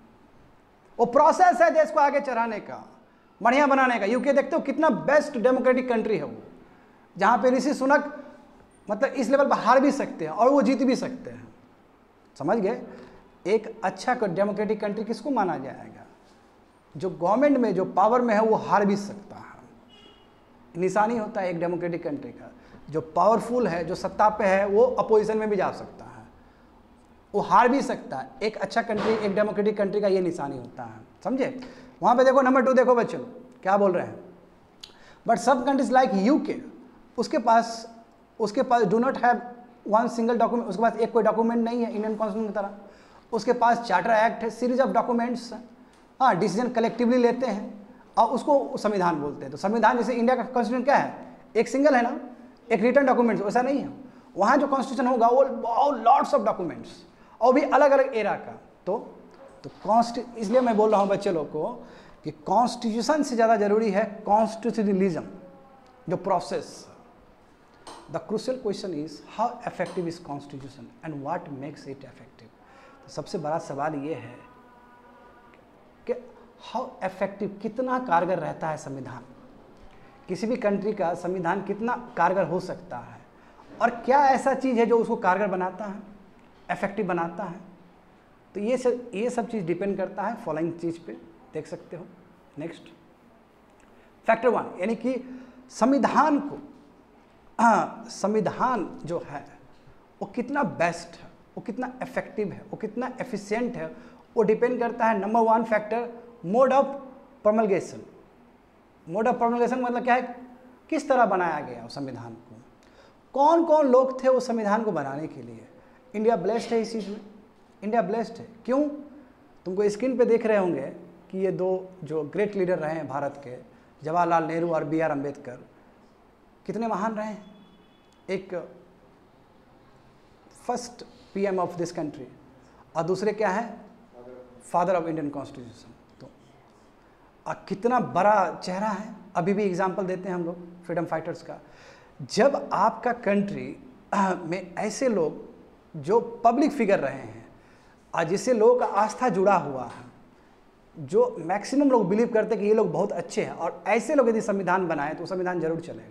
वो प्रोसेस है देश को आगे चढ़ाने का, बढ़िया बनाने का। यूके देखते हो कितना बेस्ट डेमोक्रेटिक कंट्री है वो, जहाँ पे ऋषि सुनक मतलब इस लेवल पर हार भी सकते हैं और वो जीत भी सकते हैं। समझ गए? एक अच्छा डेमोक्रेटिक कंट्री किसको माना जाएगा? जो गवर्नमेंट में, जो पावर में है वो हार भी सकता है। निशानी होता है एक डेमोक्रेटिक कंट्री का, जो पावरफुल है, जो सत्ता पे है, वो अपोजिशन में भी जा सकता है, वो हार भी सकता है। एक अच्छा कंट्री, एक डेमोक्रेटिक कंट्री का ये निशानी होता है। समझे? वहाँ पे देखो नंबर 2 देखो बच्चों क्या बोल रहे हैं। बट सब कंट्रीज लाइक यूके, उसके पास do not have one single document, उसके पास एक कोई डॉक्यूमेंट नहीं है इंडियन कॉन्स्टिट्यूशन की तरह। उसके पास चार्टर एक्ट है, सीरीज ऑफ डॉक्यूमेंट्स, हाँ डिसीजन कलेक्टिवली लेते हैं और उसको संविधान बोलते हैं। तो संविधान जैसे इंडिया का कॉन्स्टिट्यूशन क्या है, एक सिंगल है ना, एक रिटर्न डॉक्यूमेंट्स, वैसा नहीं है। वहाँ जो कॉन्स्टिट्यूशन होगा वो बहुत लॉट्स ऑफ डॉक्यूमेंट्स और भी अलग अलग एरा का। तो इसलिए मैं बोल रहा हूँ बच्चे लोग को कि कॉन्स्टिट्यूशन से ज़्यादा जरूरी है कॉन्स्टिट्यूशनलिज्म, जो process. The crucial question is how effective is constitution and what makes it effective. तो सबसे बड़ा सवाल ये है कि हाउ इफेक्टिव, कितना कारगर रहता है संविधान। किसी भी कंट्री का संविधान कितना कारगर हो सकता है और क्या ऐसा चीज़ है जो उसको कारगर बनाता है, इफेक्टिव बनाता है। तो ये सब चीज़ डिपेंड करता है फॉलोइंग चीज़ पे, देख सकते हो। नेक्स्ट फैक्टर 1, यानी कि संविधान को, संविधान जो है वो कितना बेस्ट है, वो कितना इफेक्टिव है, वो कितना एफिशिएंट है, वो डिपेंड करता है number 1 factor mode of promulgation. Mode of promulgation मतलब क्या है, किस तरह बनाया गया उस संविधान को, कौन कौन लोग थे उस संविधान को बनाने के लिए। इंडिया ब्लेस्ड है इस चीज़ में, इंडिया ब्लेस्ड है। क्यों? तुमको स्क्रीन पे देख रहे होंगे कि ये दो जो ग्रेट लीडर रहे हैं भारत के, जवाहरलाल नेहरू और बी आर अम्बेडकर, कितने महान रहे हैं। एक first PM of this country और दूसरे क्या है, फादर ऑफ इंडियन कॉन्स्टिट्यूशन। तो कितना बड़ा चेहरा है। अभी भी एग्जाम्पल देते हैं हम लोग फ्रीडम फाइटर्स का। जब आपका कंट्री में ऐसे लोग जो पब्लिक फिगर रहे हैं और जिससे लोगों का आस्था जुड़ा हुआ है, जो मैक्सिमम लोग बिलीव करते हैं कि ये लोग बहुत अच्छे हैं, और ऐसे लोग यदि संविधान बनाए तो संविधान जरूर चलेगा।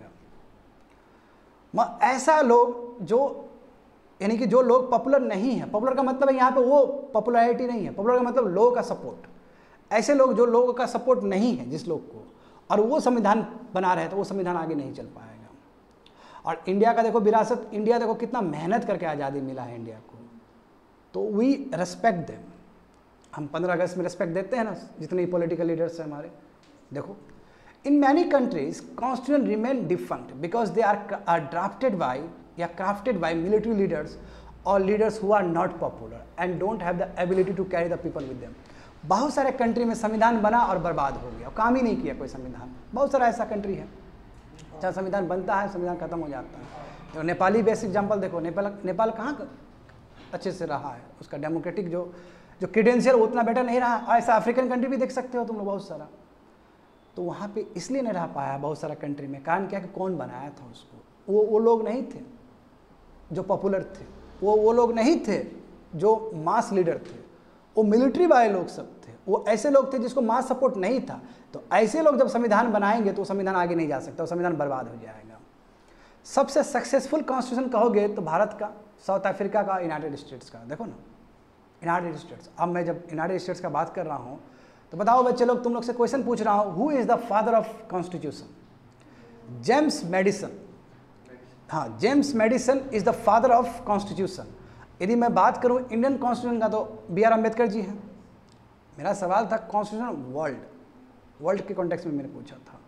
ऐसा लोग जो, यानी कि जो लोग पॉपुलर नहीं है, पॉपुलर का मतलब है यहाँ पे वो पॉपुलैरिटी नहीं है, पॉपुलर का मतलब लोगों का सपोर्ट। ऐसे लोग जो लोगों का सपोर्ट नहीं है जिस लोग को, और वो संविधान बना रहे हैं, तो वो संविधान आगे नहीं चल पाएगा। और इंडिया का देखो विरासत, इंडिया देखो कितना मेहनत करके आज़ादी मिला है इंडिया को, तो वी रेस्पेक्ट देम। हम 15 अगस्त में रेस्पेक्ट देते हैं ना, जितने पॉलिटिकल लीडर्स हैं हमारे। देखो in many countries constitution remain defunct because they are drafted by या क्राफ्टेड बाई मिलिट्री लीडर्स और leaders who are not popular and don't have the ability to carry the people with them. बहुत सारे country में संविधान बना और बर्बाद हो गया, काम ही नहीं किया कोई संविधान। बहुत सारा ऐसा कंट्री है जहाँ संविधान बनता है, संविधान खत्म हो जाता है। तो नेपाली बेस्ट एग्जाम्पल देखो, नेपाल कहाँ अच्छे से रहा है, उसका डेमोक्रेटिक जो क्रीडेंशियल उतना बेटर नहीं रहा। ऐसा अफ्रीकन कंट्री भी देख सकते हो तुम लोग बहुत सारा। तो वहाँ पे इसलिए नहीं रह पाया बहुत सारा कंट्री में, कारण क्या कि कौन बनाया था उसको। वो लोग नहीं थे जो पॉपुलर थे, वो लोग नहीं थे जो मास लीडर थे, वो मिलिट्री वाले लोग सब थे। वो ऐसे लोग थे जिसको मास सपोर्ट नहीं था। तो ऐसे लोग जब संविधान बनाएंगे तो संविधान आगे नहीं जा सकता, वो संविधान बर्बाद हो जाएगा। सबसे सक्सेसफुल कॉन्स्टिट्यूशन कहोगे तो भारत का, साउथ अफ्रीका का, यूनाइटेड स्टेट्स का। देखो ना यूनाइटेड स्टेट्स। अब मैं जब यूनाइटेड स्टेट्स का बात कर रहा हूँ तो बताओ बच्चे लोग, तुम लोग से क्वेश्चन पूछ रहा हूँ, who is the father of constitution? James Madison. हाँ, James Madison is the father of constitution. यदि मैं बात करूँ इंडियन कॉन्स्टिट्यूशन का तो बी आर अम्बेडकर जी हैं। मेरा सवाल था कॉन्स्टिट्यूशन वर्ल्ड के कॉन्टेक्स्ट में मैंने पूछा था।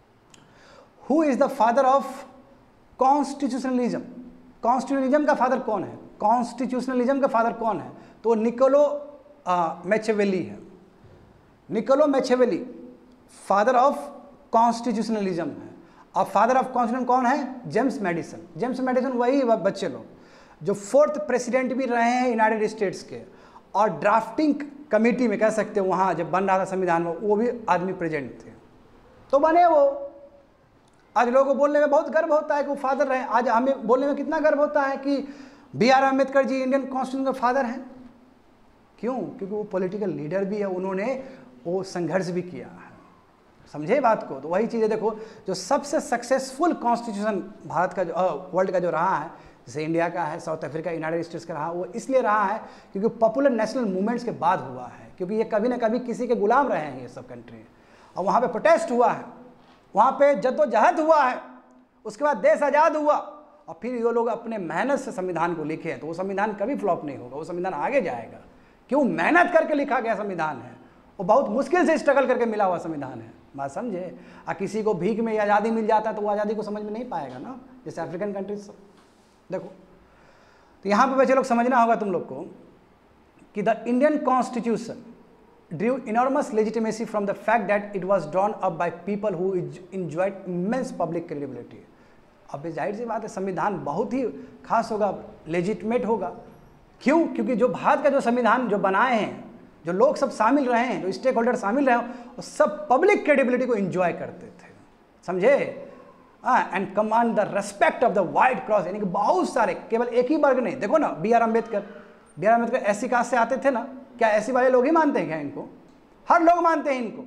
Who is the father of constitutionalism? Constitutionalism का फादर कौन है? कॉन्स्टिट्यूशनलिज्म का फादर कौन है? तो निकोलो मैचियावेली है। Niccolo Machiavelli father of constitutionalism है। और फादर ऑफ कॉन्स्टिट्यूशन कौन है? James medicine. जेम्स मेडिसन वही बच्चे लोग जो 4th प्रेसिडेंट भी रहे हैं यूनाइटेड स्टेट्स के, और ड्राफ्टिंग कमेटी में कह सकते हो वहाँ जब बन रहा था संविधान में, वो भी आदमी प्रेजेंट थे। तो बने वो। आज लोगों को बोलने में बहुत गर्व होता है कि वो फादर रहे। आज हमें बोलने में कितना गर्व होता है कि B R Ambedkar ji Indian constitution के फादर हैं। क्यों? क्योंकि वो पॉलिटिकल लीडर भी है, उन्होंने वो संघर्ष भी किया है। समझे बात को? तो वही चीज़ें देखो, जो सबसे सक्सेसफुल कॉन्स्टिट्यूशन भारत का जो वर्ल्ड का जो रहा है, जैसे इंडिया का है, साउथ अफ्रीका, यूनाइटेड स्टेट्स का रहा, वो इसलिए रहा है क्योंकि पॉपुलर नेशनल मूवमेंट्स के बाद हुआ है। क्योंकि ये कभी ना कभी किसी के गुलाम रहे हैं ये सब कंट्री, और वहाँ पे प्रोटेस्ट हुआ है, वहाँ पे जद्दोजहद हुआ है, उसके बाद देश आज़ाद हुआ, और फिर ये लोग अपने मेहनत से संविधान को लिखे हैं। तो वो संविधान कभी फ्लॉप नहीं होगा, वो संविधान आगे जाएगा। क्यों? मेहनत करके लिखा गया संविधान है, वो बहुत मुश्किल से स्ट्रगल करके मिला हुआ संविधान है। बात समझे? किसी को भीख में आज़ादी मिल जाता है तो वो आज़ादी को समझ में नहीं पाएगा ना, जैसे अफ्रीकन कंट्रीज। देखो तो यहाँ पे बच्चे लोग समझना होगा तुम लोग को कि the Indian constitution drew enormous legitimacy from the fact that it was drawn up by people who enjoyed immense public credibility. अब जाहिर सी बात है संविधान बहुत ही खास होगा, लेजिटिमेट होगा। क्यों? क्योंकि जो भारत का जो संविधान जो बनाए हैं, जो लोग सब शामिल रहे हैं, जो स्टेक होल्डर शामिल रहे हैं, वो सब पब्लिक क्रेडिबिलिटी को एंजॉय करते थे। समझे? And command the respect of the white cross, यानी कि बहुत सारे, केवल एक ही वर्ग नहीं। देखो ना B R Ambedkar SC caste से आते थे ना, क्या एससी वाले लोग ही मानते हैं क्या इनको? हर लोग मानते हैं इनको।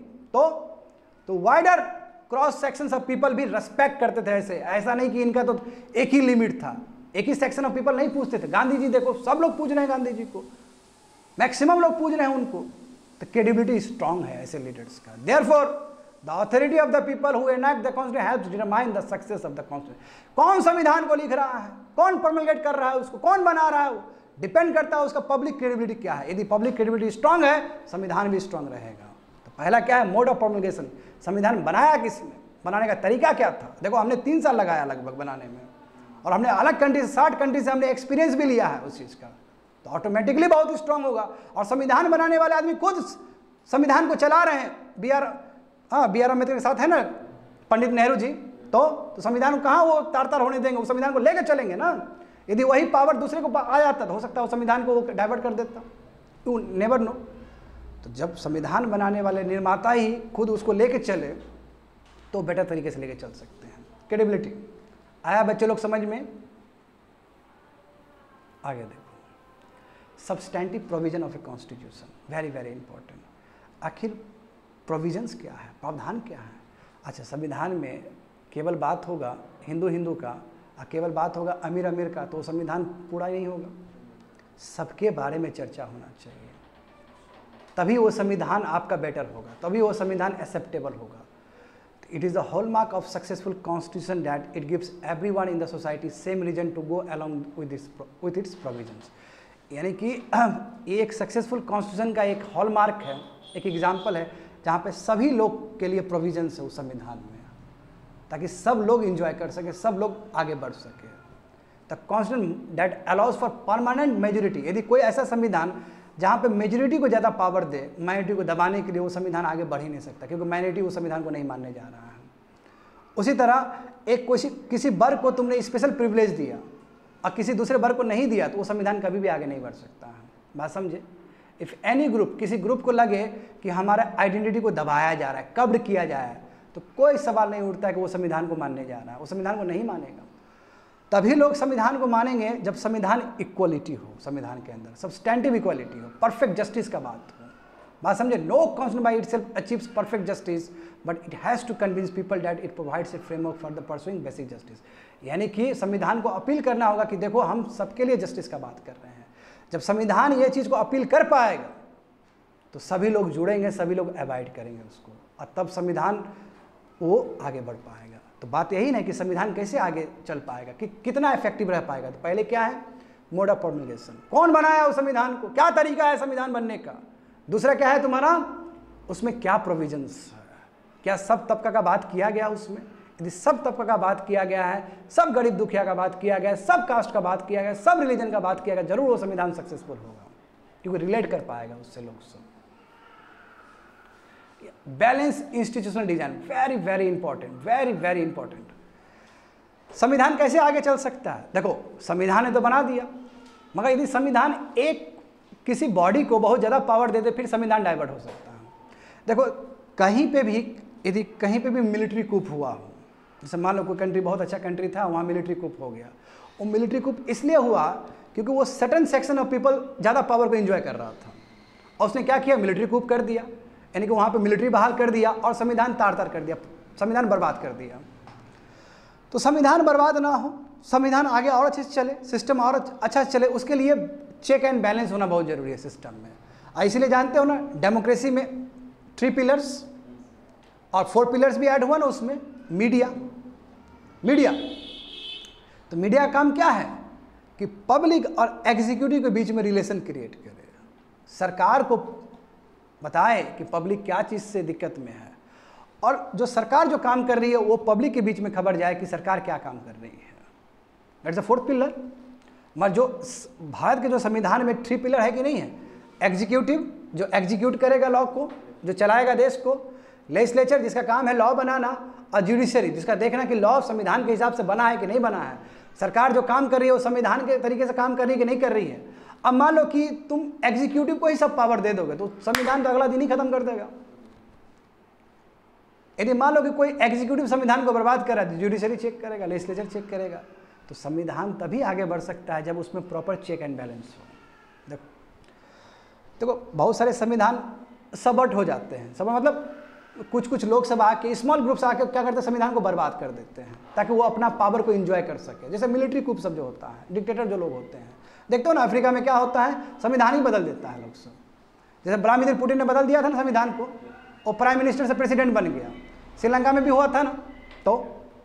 तो wider cross sections of people भी रेस्पेक्ट करते थे। ऐसा नहीं कि इनका तो एक ही लिमिट था, एक ही सेक्शन ऑफ पीपल नहीं पूछते थे। गांधी जी देखो, सब लोग पूछ रहे हैं गांधी जी को, मैक्सिमम लोग पूछ रहे हैं उनको। तो क्रेडिबिलिटी स्ट्रांग है ऐसे लीडर्स का। Therefore the authority of the people who enact the constitution helps determine the success of the constitution. कौन संविधान को लिख रहा है, कौन प्रोमलगेट कर रहा है उसको, कौन बना रहा है, वो डिपेंड करता है उसका पब्लिक क्रेडिबिलिटी क्या है। यदि पब्लिक क्रेडिबिलिटी स्ट्रांग है, संविधान भी स्ट्रांग रहेगा। तो पहला क्या है, मोड ऑफ प्रोमलगेशन, संविधान बनाया किसने, बनाने का तरीका क्या था। देखो हमने 3 साल लगाया लगभग बनाने में, और हमने अलग कंट्री से 60 कंट्री से हमने एक्सपीरियंस भी लिया है उस चीज़ का, तो ऑटोमेटिकली बहुत स्ट्रांग होगा। और संविधान बनाने वाले आदमी खुद संविधान को चला रहे हैं। बी आर अम्बेडकर के साथ है ना पंडित नेहरू जी, तो संविधान को कहाँ वो तार होने देंगे, वो संविधान को लेकर चलेंगे ना। यदि वही पावर दूसरे को आ जाता तो हो सकता है वो संविधान को डाइवर्ट कर देता, यू नेवर नो। तो जब संविधान बनाने वाले निर्माता ही खुद उसको लेके चले तो बेटर तरीके से लेके चल सकते हैं। क्रेडिबिलिटी आया बच्चे लोग समझ में। आगे देखो, substantive provision of a constitution, very very important. आखिर प्रोविजंस क्या है, प्रावधान क्या है। अच्छा, संविधान में केवल बात होगा हिंदू का और केवल बात होगा अमीर का, तो संविधान पूरा नहीं होगा। सबके बारे में चर्चा होना चाहिए, तभी वो संविधान आपका बेटर होगा, तभी वो संविधान एक्सेप्टेबल होगा। It is the hallmark of successful constitution that it gives everyone in the society same reason to go along with its provisions। यानी कि ये एक सक्सेसफुल कॉन्स्टिट्यूशन का एक हॉलमार्क है, एक एग्जाम्पल है जहाँ पे सभी लोग के लिए प्रोविजंस है उस संविधान में, ताकि सब लोग एंजॉय कर सके, सब लोग आगे बढ़ सके। The constitution that allows for permanent majority, यदि कोई ऐसा संविधान जहाँ पे मेजोरिटी को ज़्यादा पावर दे माइनॉरिटी को दबाने के लिए, वो संविधान आगे बढ़ ही नहीं सकता, क्योंकि माइनॉरिटी उस संविधान को नहीं मानने जा रहा है। उसी तरह एक किसी वर्ग को तुमने स्पेशल प्रिविलेज दिया और किसी दूसरे वर्ग को नहीं दिया, तो वो संविधान कभी भी आगे नहीं बढ़ सकता है। बात समझे। इफ़ एनी ग्रुप, किसी ग्रुप को लगे कि हमारा आइडेंटिटी को दबाया जा रहा है, कब्र किया जाए, तो कोई सवाल नहीं उठता है कि वो संविधान को मानने जा रहा है, वो संविधान को नहीं मानेगा। तभी लोग संविधान को मानेंगे जब संविधान इक्वलिटी हो, संविधान के अंदर सब्सटैंटिव इक्वलिटी हो, परफेक्ट जस्टिस का बात हो। बात समझे। No constitution by itself achieves perfect justice, but it has to convince people that it provides a framework for the pursuing basic justice. यानी कि संविधान को अपील करना होगा कि देखो हम सबके लिए जस्टिस का बात कर रहे हैं। जब संविधान ये चीज़ को अपील कर पाएगा तो सभी लोग जुड़ेंगे, सभी लोग अवॉइड करेंगे उसको, और तब संविधान वो आगे बढ़ पाएगा। तो बात यही नहीं कि संविधान कैसे आगे चल पाएगा, कि कितना इफेक्टिव रह पाएगा। तो पहले क्या है, मोड ऑफ प्रोमलगेशन, कौन बनाया उस संविधान को, क्या तरीका है संविधान बनने का। दूसरा क्या है तुम्हारा, उसमें क्या प्रोविजंस है, क्या सब तबका का बात किया गया उसमें। यदि सब तबका का बात किया गया है, सब गरीब दुखिया का बात किया गया है, सब कास्ट का बात किया गया है, सब रिलीजन का बात किया गया, जरूर वो संविधान सक्सेसफुल होगा, क्योंकि रिलेट कर पाएगा उससे लोग सब। Balance institutional design, very very important, very very important. संविधान कैसे आगे चल सकता है। देखो संविधान ने तो बना दिया, मगर यदि संविधान एक किसी बॉडी को बहुत ज़्यादा पावर दे दे, फिर संविधान डाइवर्ट हो सकता है। देखो कहीं पे भी, यदि कहीं पे भी मिलिट्री कूप हुआ हो, जैसे मान लो कोई कंट्री बहुत अच्छा कंट्री था, वहाँ मिलिट्री कूप हो गया, वो मिलिट्री कूप इसलिए हुआ क्योंकि वो सर्टेन सेक्शन ऑफ पीपल ज़्यादा पावर को एंजॉय कर रहा था, और उसने क्या किया, मिलिट्री कूप कर दिया, यानी कि वहाँ पे मिलिट्री बहाल कर दिया और संविधान तार कर दिया, संविधान बर्बाद कर दिया। तो संविधान बर्बाद ना हो, संविधान आगे और अच्छे से चले, सिस्टम और अच्छा से चले, उसके लिए चेक एंड बैलेंस होना बहुत जरूरी है सिस्टम में। इसीलिए जानते हो ना, डेमोक्रेसी में 3 पिलर्स और 4 पिलर्स भी ऐड हुआ ना उसमें। मीडिया, तो मीडिया का काम क्या है कि पब्लिक और एग्जीक्यूटिव के बीच में रिलेशन क्रिएट करे, सरकार को बताए कि पब्लिक क्या चीज़ से दिक्कत में है, और जो सरकार जो काम कर रही है वो पब्लिक के बीच में खबर जाए कि सरकार क्या काम कर रही है। That's the 4th pillar. मगर जो भारत के जो संविधान में 3 पिलर है कि नहीं है, एग्जीक्यूटिव जो एग्जीक्यूट करेगा लॉ को, जो चलाएगा देश को, लेजिस्लेचर जिसका काम है लॉ बनाना, और जुडिशरी जिसका देखना कि लॉ संविधान के हिसाब से बना है कि नहीं बना है, सरकार जो काम कर रही है वो संविधान के तरीके से काम कर रही है कि नहीं कर रही है। अब मान लो कि तुम एग्जीक्यूटिव को ही सब पावर दे दोगे तो संविधान तो अगला दिन ही खत्म कर देगा। यदि मान लो कि कोई एग्जीक्यूटिव संविधान को बर्बाद कर रहा है, जुडिशरी चेक करेगा, लेजिस्लेचर चेक करेगा, तो संविधान तभी आगे बढ़ सकता है जब उसमें प्रॉपर चेक एंड बैलेंस हो। देखो बहुत सारे संविधान सबवर्ट हो जाते हैं, सब मतलब कुछ लोग सब आके, स्मॉल ग्रुप्स आके क्या करते हैं, संविधान को बर्बाद कर देते हैं ताकि वो अपना पावर को एंजॉय कर सके। जैसे मिलिट्री कूप सब जो होता है, डिक्टेटर जो लोग होते हैं, देखते हो ना अफ्रीका में क्या होता है, संविधान ही बदल देता है लोग सब। जैसे व्लादिमीर पुतिन ने बदल दिया था ना संविधान को, वो प्राइम मिनिस्टर से प्रेसिडेंट बन गया। श्रीलंका में भी हुआ था ना। तो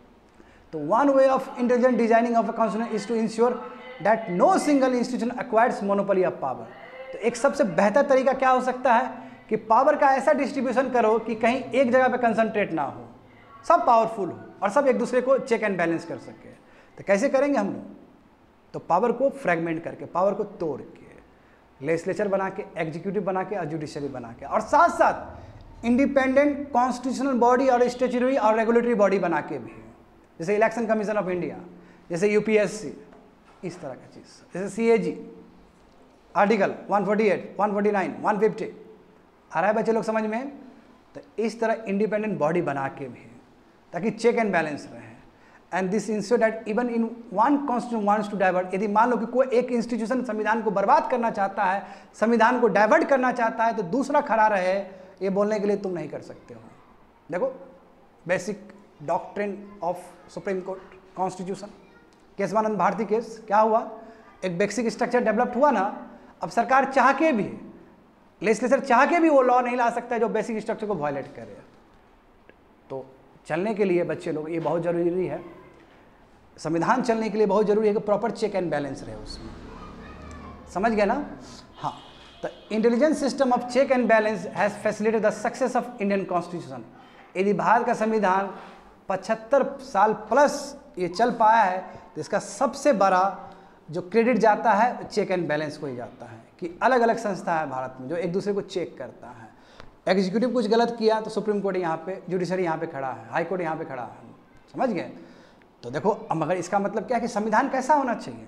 one way of intelligent designing of a constitution is to ensure that no single institution acquires monopoly of power. तो एक सबसे बेहतर तरीका क्या हो सकता है कि पावर का ऐसा डिस्ट्रीब्यूशन करो कि कहीं एक जगह पे कंसंट्रेट ना हो, सब पावरफुल हो और सब एक दूसरे को चेक एंड बैलेंस कर सके। तो कैसे करेंगे हम लोग? तो पावर को फ्रेगमेंट करके, पावर को तोड़ के, लेजिस्लेचर बना के, एग्जीक्यूटिव बना के और जुडिशरी बना के, और साथ साथ इंडिपेंडेंट कॉन्स्टिट्यूशनल बॉडी और स्टेचुटरी और रेगुलेटरी बॉडी बना के भी, जैसे इलेक्शन कमीशन ऑफ इंडिया, जैसे यूपीएससी, इस तरह का चीज़, जैसे सीएजी, आर्टिकल 148, 149, 150। आ रहा है बच्चे लोग समझ में? तो इस तरह इंडिपेंडेंट बॉडी बना के भी, ताकि चेक एंड बैलेंस रहे। And this ensure that even in one constitution wants to divert, यदि मान लो कि कोई एक इंस्टीट्यूशन संविधान को बर्बाद करना चाहता है, संविधान को डाइवर्ट करना चाहता है, तो दूसरा खड़ा रहे ये बोलने के लिए तुम नहीं कर सकते हो। देखो basic doctrine of Supreme Court constitution, Kesavananda Bharati case, क्या हुआ? एक बेसिक स्ट्रक्चर डेवलप हुआ ना। अब सरकार चाह के भी, लेजिस्लेचर चाह के भी वो लॉ नहीं ला सकता है जो बेसिक स्ट्रक्चर को वायलेट करे। तो चलने के लिए बच्चे लोग ये बहुत ज़रूरी है, संविधान चलने के लिए बहुत ज़रूरी है कि प्रॉपर चेक एंड बैलेंस रहे उसमें। समझ गए ना? हाँ। तो intelligent system of check and balance has facilitated the success of Indian constitution. यदि भारत का संविधान 75 साल प्लस ये चल पाया है, तो इसका सबसे बड़ा जो क्रेडिट जाता है चेक एंड बैलेंस को ही जाता है, कि अलग अलग संस्था है भारत में जो एक दूसरे को चेक करता है। एग्जीक्यूटिव कुछ गलत किया तो सुप्रीम कोर्ट यहाँ पे, जुडिशरी यहाँ पे खड़ा है, हाई कोर्ट यहाँ पे खड़ा है। समझ गए? तो देखो, अब मगर इसका मतलब क्या है कि संविधान कैसा होना चाहिए?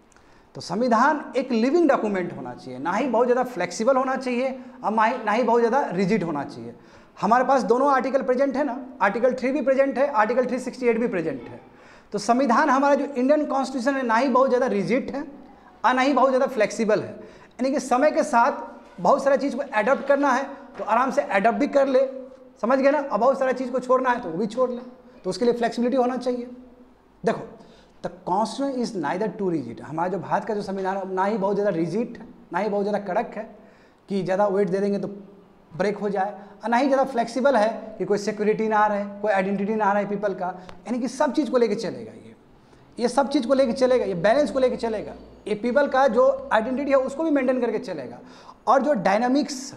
तो संविधान एक लिविंग डॉक्यूमेंट होना चाहिए, ना ही बहुत ज़्यादा फ्लेक्सिबल होना चाहिए और ना ही बहुत ज़्यादा रिजिड होना चाहिए। हमारे पास दोनों आर्टिकल प्रेजेंट है ना, आर्टिकल 3 भी प्रेजेंट है, आर्टिकल 368 भी प्रेजेंट है। तो संविधान हमारा जो इंडियन कॉन्स्टिट्यूशन है, ना ही बहुत ज़्यादा रिजिड है और ना ही बहुत ज़्यादा फ्लेक्सिबल है। यानी कि समय के साथ बहुत सारा चीज़ को एडॉप्ट करना है तो आराम से एडॉप्ट भी कर ले, समझ गए ना? और बहुत सारा चीज़ को छोड़ना है तो वो भी छोड़ ले, तो उसके लिए फ्लेक्सिबिलिटी होना चाहिए। देखो, the constitution is neither too rigid. हमारा जो भारत का जो संविधान है ना ही बहुत ज़्यादा रिजिड है, ना ही बहुत ज़्यादा कड़क है कि ज़्यादा वेट दे देंगे तो ब्रेक हो जाए, और ना ही ज़्यादा फ्लेक्सिबल है कि कोई सिक्योरिटी ना रहे, कोई आइडेंटिटी ना रहे पीपल का। यानी कि सब चीज़ को लेके चलेगा, ये सब चीज़ को लेके चलेगा, ये बैलेंस को लेके चलेगा, ये पीपल का जो आइडेंटिटी है उसको भी मेंटेन करके चलेगा, और जो डायनामिक्स,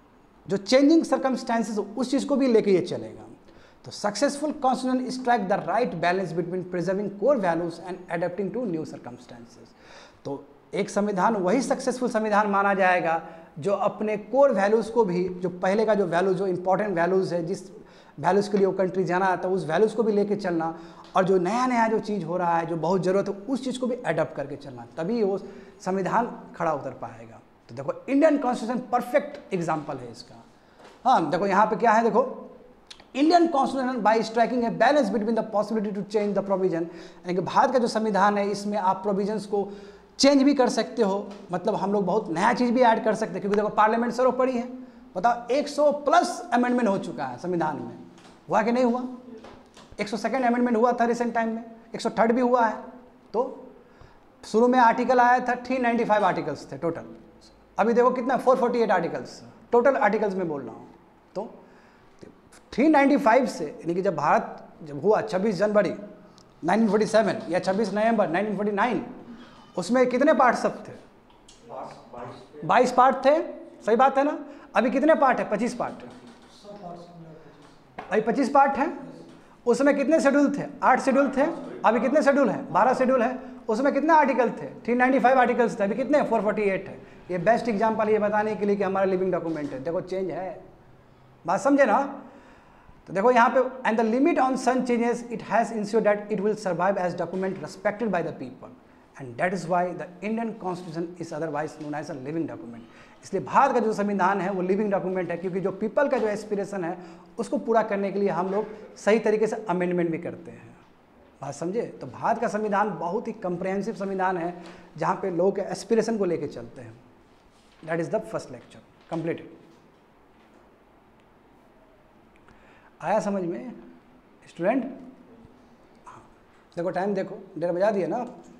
जो चेंजिंग सर्कमस्टेंसेस, उस चीज़ को भी लेके ये चलेगा। तो successful constitution strike the right balance between preserving core values and adapting to new circumstances. तो एक संविधान वही सक्सेसफुल संविधान माना जाएगा जो अपने कोर वैल्यूज़ को भी, जो पहले का जो वैल्यू, जो इंपॉर्टेंट वैल्यूज़ है, जिस वैल्यूज़ के लिए वो कंट्री जाना आता है, उस वैल्यूज़ को भी लेके चलना, और जो नया नया जो चीज़ हो रहा है, जो बहुत ज़रूरत है, उस चीज़ को भी अडॉप्ट करके चलना, तभी वो संविधान खड़ा उतर पाएगा। तो देखो, इंडियन कॉन्स्टिट्यूशन परफेक्ट एग्जाम्पल है इसका। हाँ, देखो यहाँ पे क्या है, देखो, Indian constitution by striking a balance between the possibility to change the provision. यानी कि भारत का जो संविधान है, इसमें आप प्रोविजंस को चेंज भी कर सकते हो, मतलब हम लोग बहुत नया चीज़ भी ऐड कर सकते हैं, क्योंकि देखो पार्लियामेंट सर्वोपरि है। बताओ, 100+ अमेंडमेंट हो चुका है संविधान में, हुआ कि नहीं हुआ? 102nd अमेंडमेंट हुआ था रिसेंट टाइम में, 103rd भी हुआ है। तो शुरू में आर्टिकल आया था 395 आर्टिकल्स थे टोटल, अभी देखो कितना 448 आर्टिकल्स टोटल आर्टिकल्स में बोल रहा हूँ। तो 395 से, यानी कि जब भारत जब हुआ 26 जनवरी 1947 या 26 नवंबर 1949, उसमें कितने पार्ट सब थे? 22 पार्ट थे, सही बात है ना? अभी कितने पार्ट है? 25 पार्ट है। अभी 25 पार्ट हैं, उसमें कितने शेड्यूल थे? 8 शेड्यूल थे। अभी कितने शेड्यूल हैं? 12 शेड्यूल है। उसमें कितने आर्टिकल थे? 395 आर्टिकल्स थे, अभी कितने? 448 है। ये बेस्ट एग्जाम्पल ये बताने के लिए कि हमारा लिविंग डॉक्यूमेंट है। देखो चेंज है, बात समझे ना? तो देखो यहाँ पे, and the limit on such changes it has ensured that it will survive as document respected by the people, and that is why the Indian constitution is otherwise known as a living document. इसलिए भारत का जो संविधान है वो living document है, क्योंकि जो people का जो एस्पिरेशन है उसको पूरा करने के लिए हम लोग सही तरीके से अमेंडमेंट भी करते हैं। बात समझे? तो भारत का संविधान बहुत ही कंप्रहेंसिव संविधान है, जहाँ पे लोगों के एस्पिरेशन को लेके चलते हैं। That is the first lecture completed. आया समझ में स्टूडेंट? हाँ, देखो टाइम देखो, 1:30 बजा दिया ना।